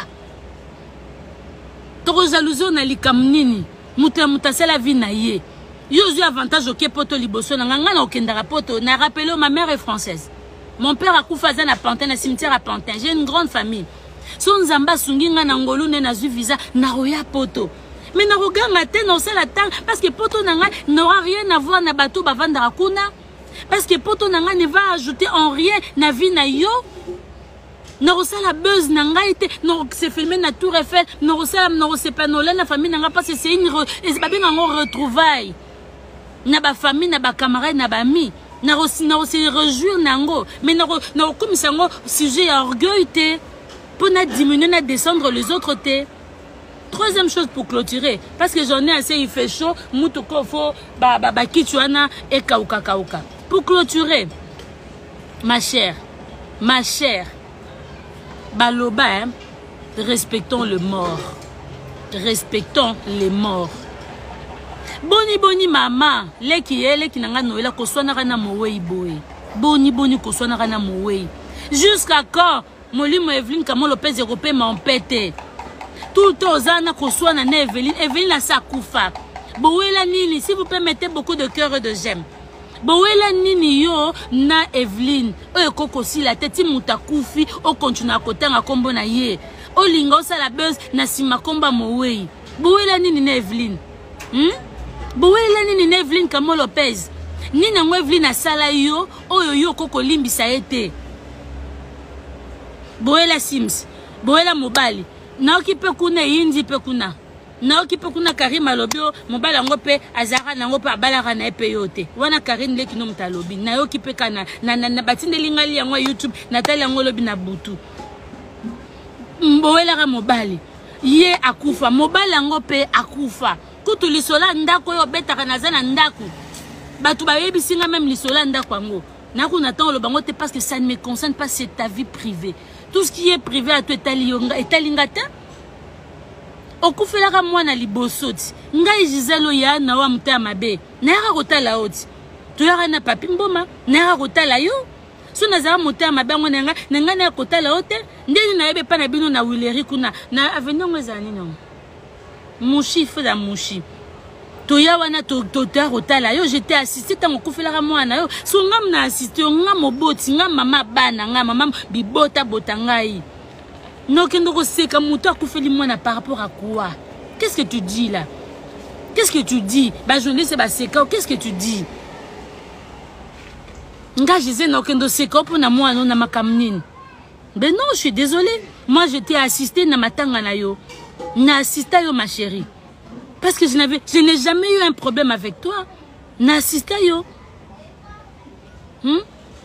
Toro jalousie na likamnini. Muta muta c'est la vie na ye. Yo eu avantage ok poto liboso na nga na okendara poto na rappelé ma mère est française. Mon père a koufaza na Pantin na cimetière à Pantin. J'ai une grande famille. Son nzamba sungi nga na ngolu ne na zu visa na roya poto. Mais na roganga te na osala tang parce que poto na nga n'aura rien à voir na bateau bavandara kuna. Parce que poto na nga ne va ajouter en rien na vie na yo. Na osala buzz na nga ite na se filmer na Tour Eiffel na osala na osepanola na famille na nga parce que c'est une babenga ngo retrouvaille. Na ba famille na ba camarade na ba ami na aussi na aussi réjouir nango mais na na comme ça ngo sujet à orgueil te pour na diminuer na descendre les autres te. Troisième chose pour clôturer parce que j'en ai assez il fait chaud mutuko fo ba ba ba kichwana et kauka kauka. Pour clôturer ma chère ma chère baloba hein, respectons le mort. Respectons les morts. Boni boni mama leki ele kinanga noela koswana kana mowei boy. Boni boni koswana kana mowei. Jusqu'à quand Molimo Evelyne Kamo Lopez Européen m'a empêté. Tout le temps ozana koswana na Evelyne Evelyne na sakufa. Bowela nini si vous permettez beaucoup de cœur et de j'aime. Bowela nini yo na Evelyne oyo koko si la tête muta kufi o continue à côté nga kombo na ye. O linga osala buzz na sima komba mowei. Bowela nini na Evelyne? Hmm? Bowela nini na Evelyne Kamo Lopez? Nina ngo Evelyne asala yo oyo yo koko limbisa ete. Bowela Sims, Bowela Mobali. Na okipe kuna yindi pe kuna. Na okipe kuna Karim alobio mobala ngo pe azara na ngo pe abalaka na epe yote. Wana Karim leki no mtalobi. Na okipe kana na na, na batinde lingali yango YouTube na tali yango lobi na butu. Bowela ka Mobali. Ye akufa mobala ngo pe akufa. Kutu lisola ndako yo betaka nazana ndako. Batu ba yebi singa même lisola ndako ngo. Na ko natang lo bango te parce que ça ne me concerne pas, c'est ta vie privée. Tout ce qui est privé à toi etalionga etalingata. Okufela ka mwana libosoti. Ngai Giselo ya na wa mta mabe. Na ya kotala oti. To ya na papi mboma, na ya kotala yo. So na za mta mabe ngona nga na nga na kotala ote. Ndeni na yebe pa na bino na wileri kuna na avenir ngwezani no. Mushi fela mushi. Toya wana to tota rotala yo j'étais assisté tango kufela ka mwana yo so ngam na assisté ngam moboti ngam mama bana ngam mama bibota botangai no kendo ko seka muto akufeli mwana par rapport à quoi? Qu'est-ce que tu dis là? Qu'est-ce que tu dis? Ba journaliste ba seka qu'est-ce que tu dis? Nga jise no kendo seka pour na mwana na makamnine. Ben non, je suis désolée. Moi j'étais assisté na matanga na yo. Na assista yo ma chérie. Parce que je n'avais, je n'ai jamais eu un problème avec toi. N'assista yo. Hmm?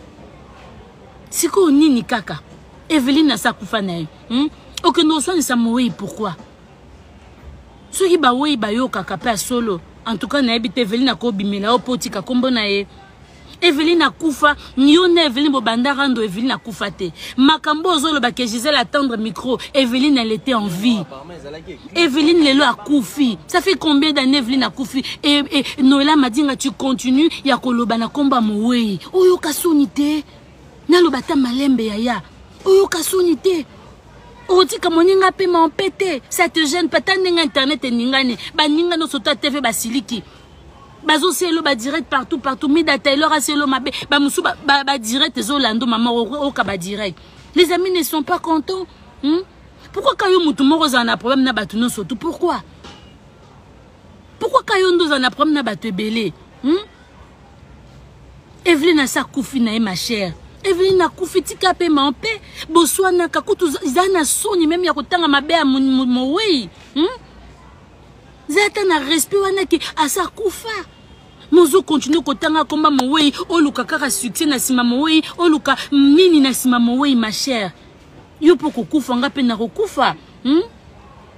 Siko nini kaka. Evelyne na sakufa na yo. Hmm? Ok, non, soit sa moui, pourquoi? Ce qui ba oui ba yo kaka pa solo. En tout cas, na ebite Evelyne na ko bimela o potika kombo na ye. Evelyne a koufa, nyone Evelyne bobanda rando Evelyne a koufa te. Makambo zolo ba ke Gisèle attendre micro, Evelyne elle était en vie. Evelyne lelo a koufi. Ça fait combien d'années Evelyne a koufi? Et, et Noëlla m'a dit tu continues ya koloba na komba mowe. Oyo kasonite. Na lobata malembe yaya. Oyo kasonite. Otika moninga pe ma empêté. Ça te gêne pas ta ninga internet et ningane. Ba ninga no sota T V basiliki. Bazo c'est le ba direct partout partout mida Taylor a c'est le mabe ba musu ba ba direct zolando maman o ka ba direct. Les amis ne sont pas contents. Hmm? Pourquoi kayo mutu moko za na problème na batu no surtout pourquoi? Pourquoi kayo ndo za na problème na batu belé? Hmm? Evelyne a sa koufi na ma chère. Evelyne a koufi tika pe ma pe boswana kakutu zana soni même ya kotanga mabe a mo wei. Hmm? Zata na respect wana ki asa kufa. Mozo continue kotanga komba mowe oluka kaka succès na sima mowe oluka nini na sima mowe ma chère. Yo poko kufa nga pe na kokufa. Hmm?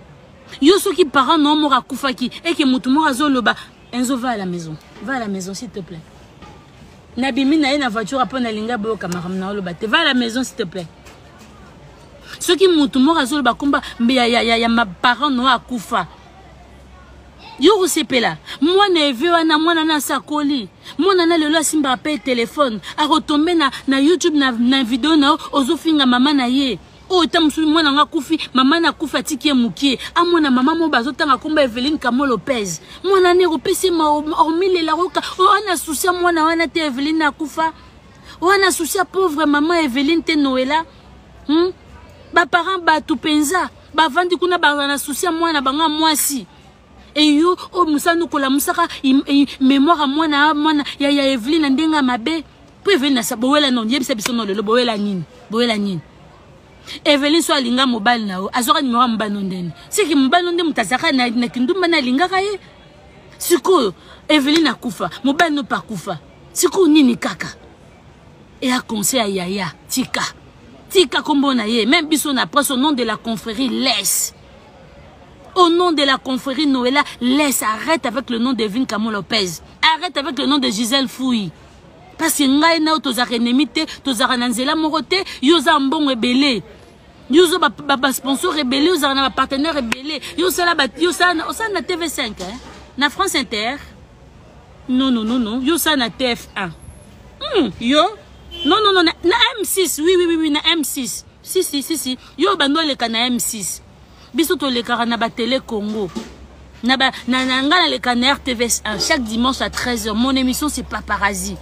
Yo ceux qui parents non mora kufaki et que mutu mora zoloba Enzo va à la maison. Va à la maison s'il te plaît. Nabimi na na voiture après na linga bo kamaram na oloba te va à la maison s'il te plaît. Ceux qui mutu mora zoloba komba ya ya ya ma parents non akufa. Yo sepela. Moi na vu wana mwana na sakoli. Moi na lelo simba paye téléphone a retomber na na YouTube na na vidéo na ozofinga mama na ye. Oh, tamusu mwana nga kufi, mama na kufa tiki mukie. Amona mama mo bazotanga komba Evelyne Kamo Lopez. Mwana ne repesi ma hormile la roka. Oh, ana soucia mwana wana te Evelyne na kufa. Oh, ana soucia pauvre maman Evelyne te Noëlla. Hmm? Ba parents ba tupenza. Ba vandi kuna ba na soucia mwana banga mwasi. Et yo, oh, musanu kola musaka mémoire mwana mwana ya ya Evelyne ndenga mabe. Po Evelyne na sa boela non, yebisa biso no lelo boela nini? Boela nini? Evelyne soit linga mobile nao azora numéro mbano ndeni siki mbano ndeni mutazaka na na kindumba na linga kaye siko Evelyne akufa mobile no pa kufa siko nini kaka et a conseil à Yaya tika tika kombo na ye même biso na presse au nom de la confrérie laisse au nom de la confrérie Noëlla laisse arrête avec le nom de Evelyne Kamo Lopez arrête avec le nom de Gisèle Fouille parce que ngai na tozaka ennemi te tozaka na nzela moko te yoza mbongo ebele yozo ba ba sponsor rebelle yoza na ba partenaire rebelle yoza la ba yoza na na T V cinq hein na France Inter non non non non yoza na T F un hmm, yo non non non na, na M six oui oui oui na M six si si si si yo bando le kana M six biso to le kana na ba télé Congo na ba na ngana le kana R T V un chaque dimanche à treize heures mon émission c'est Paparazzi.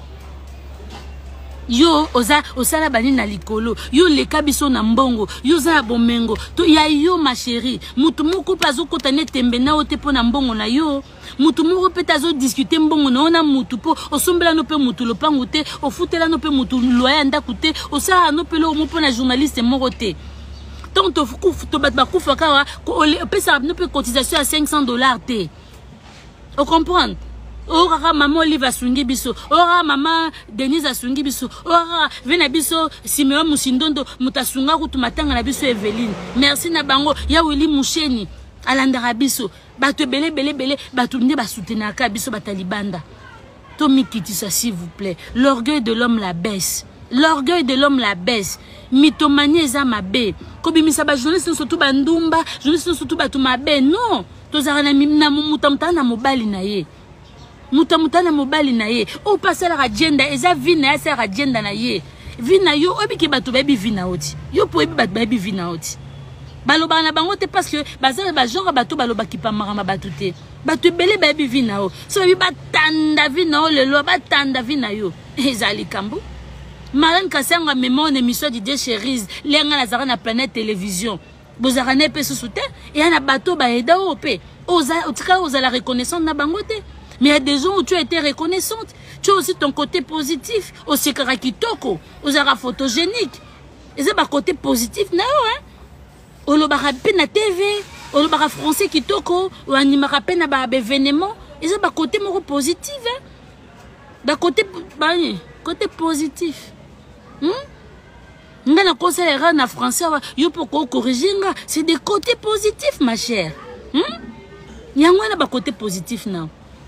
Yo oza osala bani na likolo yo le kabiso na mbongo yo za bomengo to ya yo ma chérie mutu moko pazo kotane tembe na ote po na mbongo na yo mutu moko peta zo discuter mbongo na ona mutu po osombela no pe mutu lopango te ofutela no pe mutu loya ndako te osala no pe lo mo po na journaliste moko te donc to fuku to bat ba kufa ka pesa no pe cotisation à cinq cents dollars te o comprendre. Ora maman Olive asungi biso, ora maman Denise asungi biso, ora vena biso Simeon Musindondo mutasunga kutu matanga na biso Evelyne. Merci na bango ya Willy Musheni alandara biso. Batu bele bele bele batu nde ba soutenaka biso batalibanda. To mikitisa s'il vous plaît. L'orgueil de l'homme la baisse. L'orgueil de l'homme la baisse. Mythomanie eza mabe. Kobimisa ba journaliste surtout bandumba, journaliste surtout batu mabe. Non, tozara na na mutamta na mobali na ye. Muta muta na mobali na ye o passer la agenda eza vina ya sa agenda na ye vina yo obiki batu baby vina oti yo po ebi batu baby vina oti baloba na bango te parce que bazala ba genre batu baloba ki pa marama batu te batu bele baby vina o so bi batanda vina o lelo batanda vina yo ezali kambu Marlène Kasanga mémoire une émission de D J Cherise lenga na zara na Planète Télévision bozara ne pe soute et ana bato ba eda o pe oza otika oza la reconnaissance na bango te. Mais il y a des gens où tu as été reconnaissante. Tu as aussi ton côté positif. Aussi karakitoko. Osara photogénique. Et c'est pas côté positif. Non, hein. Olobara pena T V. Olobara français kitoko. Ou animara pena ba événement. Et c'est pas côté moro positif. Hein. Bah côté, bah, côté positif. Hmm? Ngana conseil en français. Yo poko corriger. C'est des côtés positifs, ma chère. Hmm? Yangwana ba côté positif, non.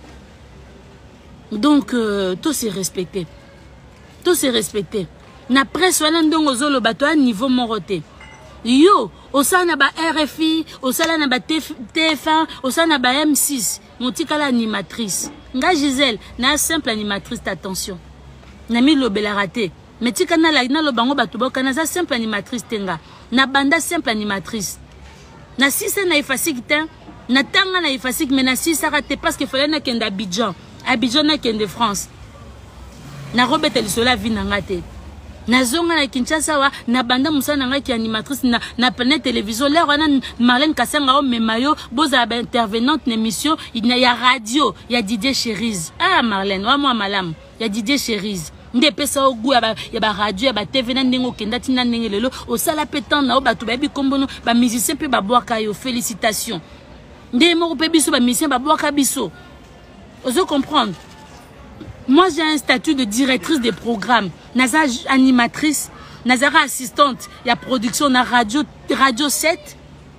Donc, euh, tout s'est respecté. Tout s'est respecté. Na presse, on a un bateau à niveau moroté. Yo, au sein de la R F I, au sein de la T F un, au sein de la M six, mon petit cas l'animatrice. Nga Gisèle, na simple animatrice d'attention. Na mis le bel raté. Mais tu kana la na lo bango batubo kana za simple animatrice tenga. Na banda simple animatrice. Na six na ifasik ten, na tanga na ifasik mais na six raté parce que fallait na kenda Abidjan. Abidjan na kende France. Na robeta lisola vi na ngate. Na zonga na Kinshasa wa na banda musana nga ki animatrice na na Planète Télévision l'air wana Marlène Kasanga o memayo boza ba intervenante na émission il y a radio il y a Didier Cherise. Ah Marlène wa moi malam il y a Didier Cherise. Nde pesa o gu ya ba ya ba radio ya ba T V na ndengo kenda tina ndenge lelo o sala petan na o batu ba bi kombono ba musicien pe ba boaka yo félicitations. Nde mo pe biso ba musicien ba boaka biso. Vous comprendre? Moi, j'ai un statut de directrice des programmes. Naza animatrice, Nazara assistante. Il y a production na radio, radio sept.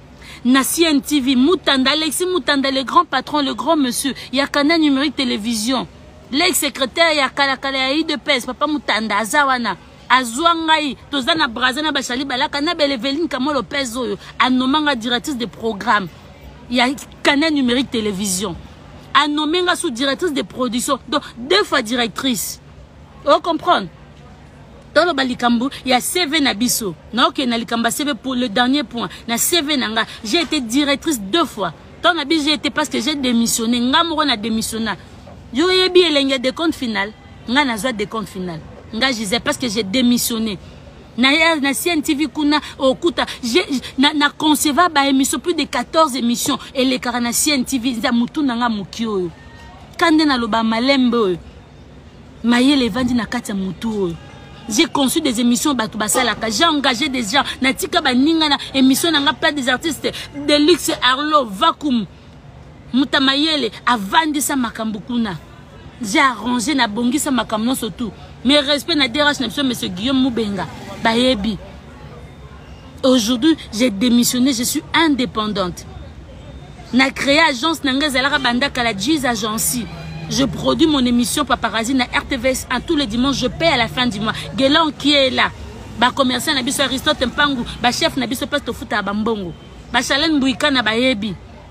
na C N T V, Moutanda, Alexis Moutanda, le grand patron, le grand monsieur, il y a Canal Numérique Télévision, l'ex-secrétaire, il y a Kalakala, il y a I D P S, Papa Moutanda, Azawana, Azwangaï, Tozana Brazana, Bachali, Balaka, Nabeleveline, Kamo Lopez, Anomanga, directrice de programme, il y a Canal Numérique Télévision, Anomanga, sous-directrice de production, donc deux fois directrice. Vous comprenez? Dans le Balikambu, il y a C V Nabiso. Non, que Nalikamba C V pour le dernier point. Na C V Nanga, j'ai été directrice deux fois. Dans la j'ai été parce que j'ai démissionné. Ngamoro na démissionné. Yo yebi elenge de compte final. Nga na de compte final. Nga disais parce que j'ai démissionné. Na na C N T V kuna okuta, j'ai na na concevoir ba émission plus de quatorze émissions et les carana C N T V za mutu nanga mukio. Kande na loba malembe. Mayele vandi na kati ya mutu. J'ai conçu des émissions Batoubasalaka. J'ai engagé des gens. Natika Baningana, émission n'a pas des artistes de luxe, Arlo, Vacuum, Moutamayele, Avandi sa Makambukuna. J'ai arrangé na bongi sa Makamnon surtout. Mais respect na D R H na monsieur Guillaume Moubenga. Bayebi. Aujourd'hui, j'ai démissionné, je suis indépendante. Na créé agence Nanga Zalara Banda Kaladjiz Agency. Je produis mon émission Paparazzi na R T V S en tous les dimanches. Je paie à la fin du mois. Guélan qui est là. Ba commerçant Nabiso Aristote Mpangu. Ba chef Nabiso Pasto Futa Bambongo. Ba Chalen Bouika na Bayebi.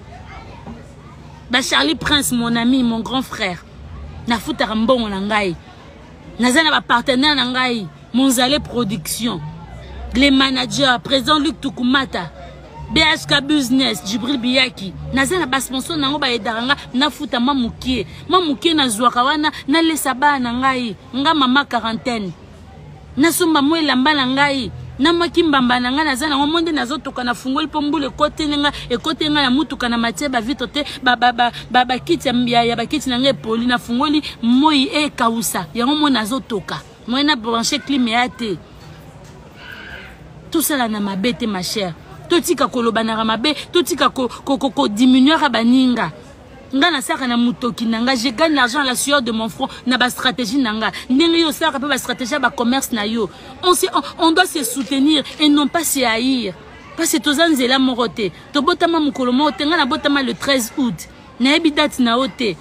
Ba Charlie Prince, mon ami, mon grand frère. Na Futa Rambongo Nangai. Nazana ba partenaire Nangai. Monzale Production. Les managers. Président Luc Tukumata. B H K Business, Djibril Biyaki. Nazana ba sponsor nango ba edaranga na futa mamukie. Mamukie na zwaka wana na lesa ba na ngai. Nga mama quarantaine. Na sumba mo elamba na ngai. Na makimbamba na nga nazana ngo monde nazotoka na fungoli pombule kote nga e kote nga na mutuka na matie ba vitote ba ba ba ba, ba kiti ya ya ba kiti na nga poli na fungoli moi e kausa. Yango mo nazotoka. Moi na brancher clim ya te. Tout ça là na mabete ma chère. Totika kolobanara mabe, totika ko ko ko, ko diminuer baninga. Nga na saka na mutoki nanga, je gagne l'argent à la sueur de mon front na ba stratégie nanga. Ndenge yo saka pa ba stratégie ba commerce na yo. On se on, on doit se soutenir et non pas se haïr. Parce que tozanzela morote. To botama mukolo mote nga na botama le treize août. Na ebi date na ote.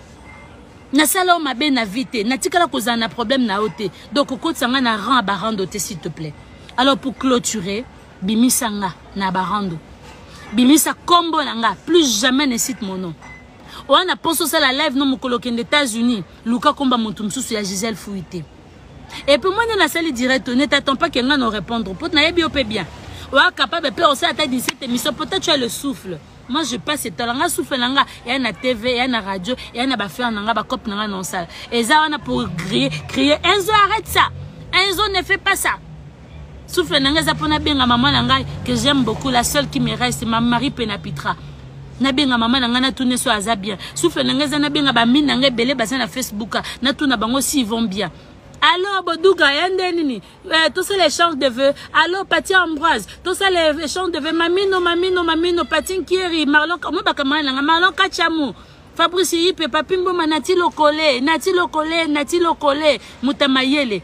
Na sala o mabe na vite, na tikala kozana problème na ote. Donc ko tsanga na rang ba rando te s'il te plaît. Alors pour clôturer Bimisa nga na barando. Bimisa combo nanga. Plus jamais ne cite mon nom. On a pensé ça la live non mon coloc aux États-Unis. Luka Komba Montumsou ya Gisèle Fouité. Et puis moi dans la salle directe, ne t'attends pas qu'elle nous répondre. Peut na yebi opé bien. On est capable de faire aussi à ta dix cette émission. Peut-être tu as le souffle. Moi je passe ce temps. Nga souffle nanga. Il y a na T V, il y a na radio, il y a na ba faire nanga ba cop nanga non salle. Et ça on a pour crier, crier. Enzo arrête ça. Enzo ne fait pas ça. Souffle nanga zapona benga maman nanga que j'aime beaucoup, la seule qui me reste, ma Marie Penapitra. Na benga maman nanga na tourner sur aza bien. Souffle nanga za benga ba mine nanga belé basa na Facebook na tuna bango si ils vont bien. Alors Bodouga yande nini euh, tout ça les échanges de vœux. Alors Pati Ambroise, tout ça les échanges de vœux. Mamino mamino mamino Patin Kieri, Marlon mo bakama nanga Marlon Kachamu. Fabrice Yipe Papimbo Manati Lokole, Nati Lokole, Nati Lokole, Mutamayele.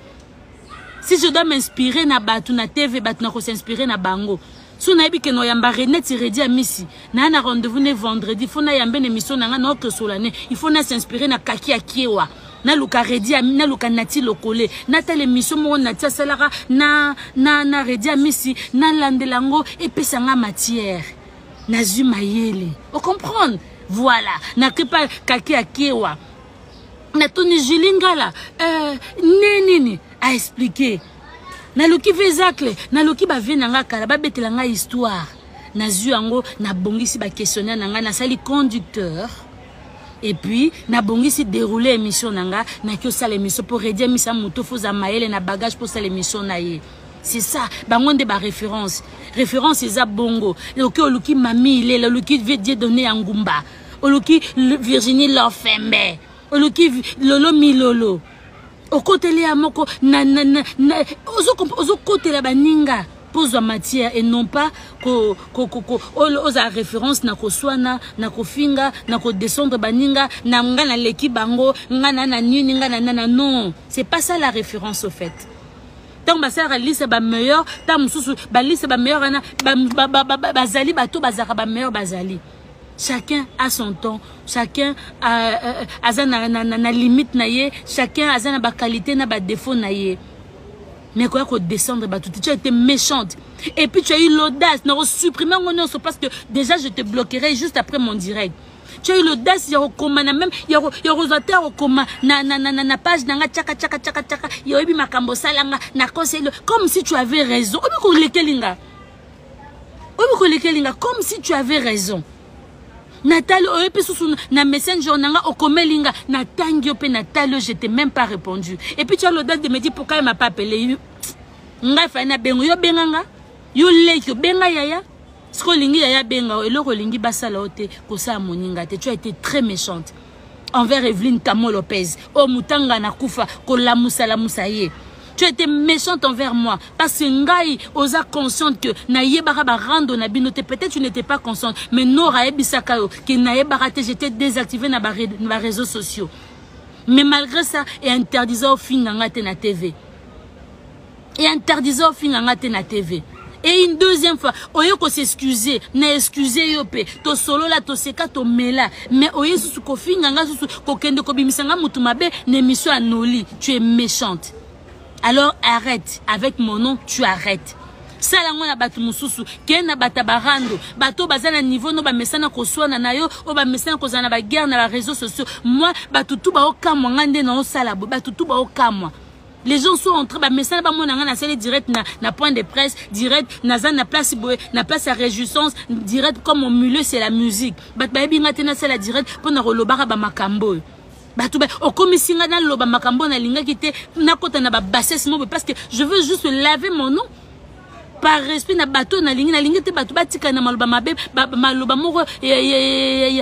Si je dois m'inspirer na batu na T V, batu na ko s'inspirer na bango. Si on a dit que nous yamba Renette Redi à Missi, na na rendez-vous ne vendredi, il faut na yamba une émission na na autre solane, il faut na s'inspirer na Kaki Akiewa, na Luka Redi à na Luka Nati Lokole, na telle émission mo na tia salara na na na Redi à Missi, na landelango et puis ça nga matière. Na Zumayele. Vous comprenez? Voilà, na kepa Kaki Akiewa. Na Tony Julingala, euh nenini a expliqué. Na loki vezakle, na loki ba vie nanga kala ba betelanga histoire. Na zu yango na bongisi ba questionnaire nanga na sali conducteur. Et puis na bongisi dérouler émission nanga na kyo sala émission pour aider misa moto foza maele na bagage pour sala émission na ye. C'est ça, bangonde ba référence. Référence eza bongo. Loki oluki mami ile, loki veut Dieu donner ngumba. Oluki Virginie Lofembe. Oluki Lolo Milolo. Au côté les amoko na na na ozo côté la baninga pose matière et non pas ko ko ko ko oza référence na ko swana na ko finga na ko descendre baninga na ngana leki bango ngana na nini ngana na non, c'est pas ça la référence au fait. tant basala liste ba meilleur tant mususu ba liste ba meilleur na ba bazali bato bazaka ba meilleur bazali. Chacun a son temps, chacun a a na na na limite na ye, chacun a na ba qualité na ba défaut na ye. Mais quoi qu'on descendre bah, tu as été méchante et puis tu as eu l'audace de supprimer mon nom parce que déjà je te bloquerai juste après mon direct. Tu as eu l'audace, il y a même il y a il y a rosateur comment na na na na page nanga tchaka tchaka tchaka tchaka il y a eu ma kambo salanga na conseil comme si tu avais raison. Obi ko lekelinga. Obi ko lekelinga comme si tu avais raison. Nathalie, oh, et puis sous na messenger nanga okomelinga Nathalie pe Nathalie, je t'ai même pas répondu. Et puis tu as l'audace de me dire pourquoi il m'a pas appelé. Nga fa na bengo yo benganga. Yo leki benga yaya. Sko lingi yaya benga et le lingi basala ote ko sa moninga te. Tu as été très méchante envers Evelyne Kamo Lopez. Oh mutanga na kufa ko la musala musaye. Tu étais méchante envers moi parce que ngai osa consciente que na yebara ba rando na binote peut-être tu n'étais pas consciente mais nora ebisaka yo que na yebara te j'étais désactivé na ba réseaux sociaux mais malgré ça et interdisant au fin nga te na T V et interdisant au fin nga te na T V et une deuxième fois oyo ko s'excuser na excuser yo pe to solo la to seka to mela mais oyo susu ko finga nga susu ko kende ko bimisanga mutu mabe na émission anoli tu es méchante. Alors arrête avec mon nom, tu arrêtes. Ça la ngona batu mususu, kena batabarando, bato bazana niveau no ba mesana ko swana na yo, o ba mesana ko zana ba guerre na ba réseaux sociaux. Moi batu tout ba okamwa ngande na osala bo, batu tout ba okamwa. Les gens sont entrés ba mesana ba mona ngana sele direct na na point de presse, direct na zana place boé, na place à réjouissance, direct comme au milieu c'est la musique. Bat ba ebi ngate na sala direct pour na rolobara ba makambo. Batouba au commissinga dans loba makambo na linga kité na kota na ba bassesse mo parce que je veux juste laver mon nom par respect na bateau na linga na linga te batouba tika na maloba mabe maloba mo e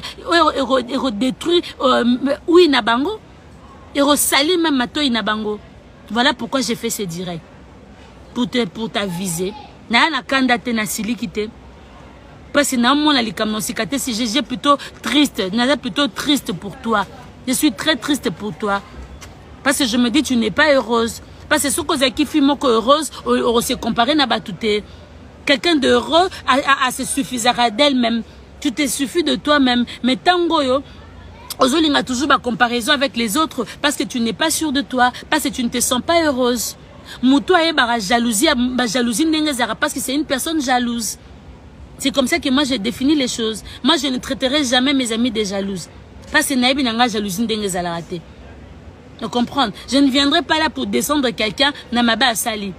e détruit oui na bango et resali même matoi na bango. Voilà pourquoi j'ai fait ce direct pour te pour t'aviser na na kandate na silikité parce que na mon alikam sikate si j'ai plutôt triste na plutôt triste pour toi. Je suis très triste pour toi. Parce que je me dis, tu n'es pas heureuse. Parce que ce que qui fait moi heureuse, on se comparer n'a pas tout. Quelqu'un d'heureux a se suffisera d'elle-même. Tu te suffis de toi-même. Mais tango yo, aujourd'hui, a toujours ma comparaison avec les autres parce que tu n'es pas sûr de toi, parce que tu ne te sens pas heureuse. Moutou aye bara jalousie, ba jalousie n'engezara parce que c'est une personne jalouse. C'est comme ça que moi j'ai défini les choses. Moi je ne traiterai jamais mes amis des jalouses. Parce que naïbi n'anga jalousie n'engezara raté. Tu comprends? Je ne viendrai pas là pour descendre quelqu'un na maba asali.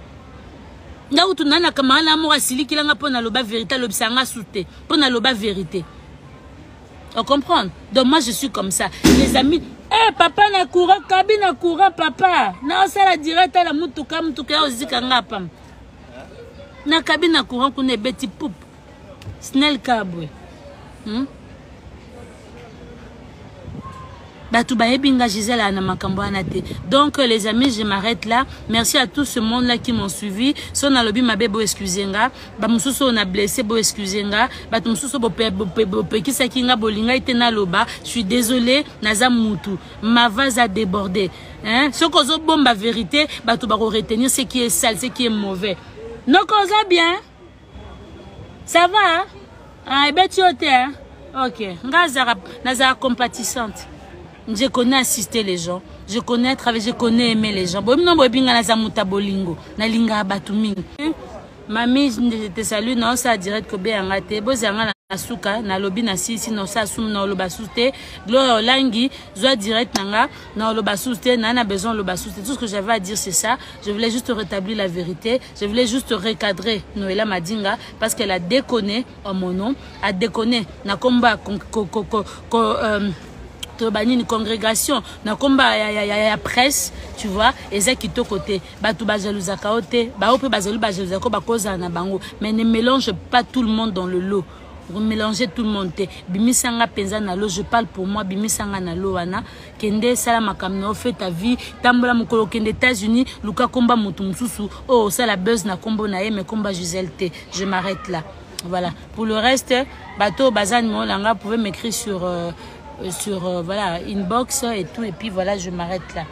Nga utu nana kama na amour asili kilanga pona loba vérité lobisanga souté pona loba vérité. On comprend? Donc moi je suis comme ça. Les amis, eh hey, papa na courant, cabine na courant papa. Na osala direct la mutuka mutuka ozika ngapa. Na cabine na courant kune beti poup. Snell kabwe. Hmm? Donc les amis, je m'arrête là. Merci à tout ce monde là qui m'ont suivi. Si on a lobby ma bébé excusenga, ba mususo on a blessé bo excusenga, ba mususo bo pe bo pe ki sakinga bolinga itena loba. Je suis désolé, naza mutu. Ma vase a débordé. Hein? Ce qu'on a bon la vérité, ba tu ba retenir ce qui est sale, ce qui est mauvais. Non cause bien. Ça va? Hein? Ah, et ben tu hein? OK. Ngaza naza compatissante. Je connais assister les gens, je connais travailler, je connais aimer les gens. Bon, non, bon, bien na zamuta bolingo, na linga batuming. Mami, je te salue, non, ça direct que bien ngate. Bo zanga na suka, na lobby na sisi, non ça sum na loba souté. Gloire langi, zoa direct nanga, na loba souté, na na besoin loba souté. Tout ce que j'avais à dire c'est ça. Je voulais juste rétablir la vérité. Je voulais juste recadrer Noëlla Madinga parce qu'elle a déconné en mon nom, a déconné na combat ko ko ko ko une congrégation na combat ya ya ya presse tu vois et ça qui to côté ba tu ba jalousa kaote ba ope ba jalousa ba jalousa ko ba koza na bango mais ne mélange pas tout le monde dans le lot. Vous mélangez tout le monde te bimisanga penza na lo je parle pour moi bimisanga na lo wana kende sala makamno fait ta vie tambola mukolo kende États-Unis luka komba mutu mususu oh ça la buzz na kombo na ye mais komba Gisèle te. Je m'arrête là. Voilà, pour le reste bateau bazan molanga vous pouvez m'écrire sur euh, sur euh, voilà inbox et tout et puis voilà je m'arrête là.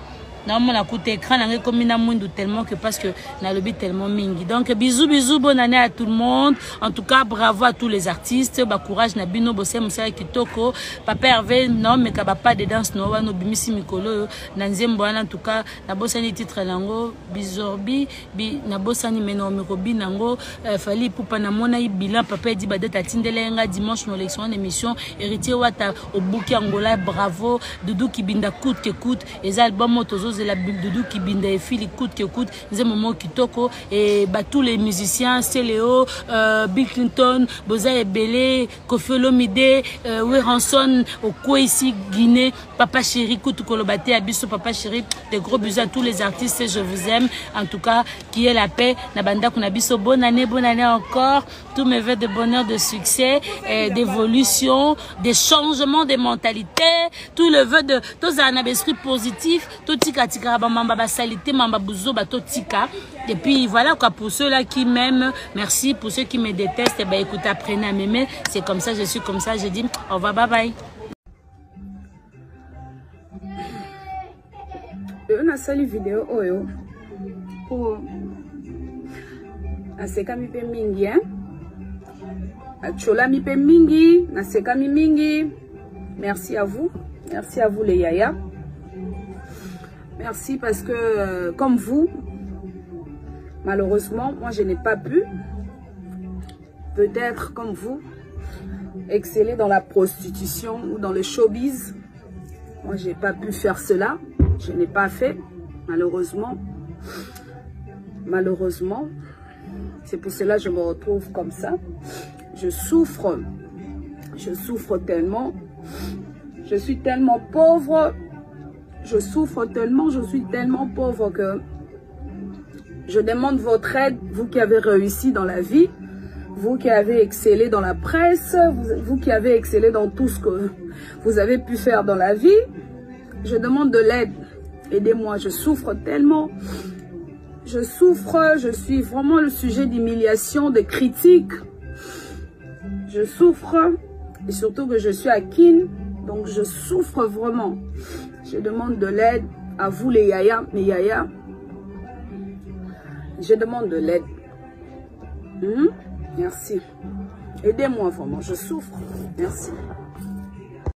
Non, mon écoute écran, on a comme une amouindou tellement que parce que n'a le but tellement mingi. Donc, bisous, bisous, bonne année à tout le monde. En tout cas, bravo à tous les artistes. Bah, courage, na bino, bossé, moussa, kitoko. Papa Hervé, non, mais kaba pas de danse, no, no, bimisi, mikolo, nanzembo, en tout cas, na bossani titre lango, bizorbi, bi, na bossani meno, mikobi, nango, fali, poupa, na mona, bilan, papa, dit, badet, atindelenga, dimanche, nos élections, émission, héritier, wata, au bouquet, angola, bravo, Doudou qui binda coûte que coûte, les albums, motosos, et la Doudou qui binda et fili coûte que coûte, les moments qui toko, et bah, tous les musiciens, Céléo, euh, Bill Clinton, Boza et Belé, Kofi Olomide, euh, Weranson, au ici, Guinée, Papa Chéri, Koutou Kolobate, Abisso, Papa Chéri, des gros bisous à tous les artistes, je vous aime, en tout cas, qui est la paix, Nabanda Kunabiso, bonne année, bonne année encore, tous mes vœux de bonheur, de succès, d'évolution, des changements de mentalité, tout le vœu de, tous un esprit positif, tout tika tika, mamba basalité, mamba bouzo, bato tika, et puis voilà quoi, pour ceux-là qui m'aiment, merci, pour ceux qui me détestent, et ben écoute, apprenez à m'aimer, c'est comme ça, je suis comme ça, je dis au revoir, bye bye. On a sali vidéo oyo pour aseka mi pe mingi hein achola mi pe mingi naseka mi mingi. Merci à vous, merci à vous les yaya, merci parce que euh, comme vous malheureusement moi je n'ai pas pu peut-être comme vous exceller dans la prostitution ou dans le showbiz. Moi j'ai pas pu faire cela. Je n'ai pas fait, malheureusement. Malheureusement. C'est pour cela que je me retrouve comme ça. Je souffre. Je souffre tellement. Je suis tellement pauvre. Je souffre tellement. Je suis tellement pauvre que je demande votre aide. Vous qui avez réussi dans la vie. Vous qui avez excellé dans la presse. Vous, vous qui avez excellé dans tout ce que vous avez pu faire dans la vie. Je demande de l'aide. Aidez-moi, je souffre tellement. Je souffre, je suis vraiment le sujet d'humiliation, de critiques. Je souffre. Et surtout que je suis à Kin. Donc je souffre vraiment. Je demande de l'aide à vous les yaya, mes yaya. Je demande de l'aide. Mmh. Merci. Aidez-moi vraiment, je souffre. Merci.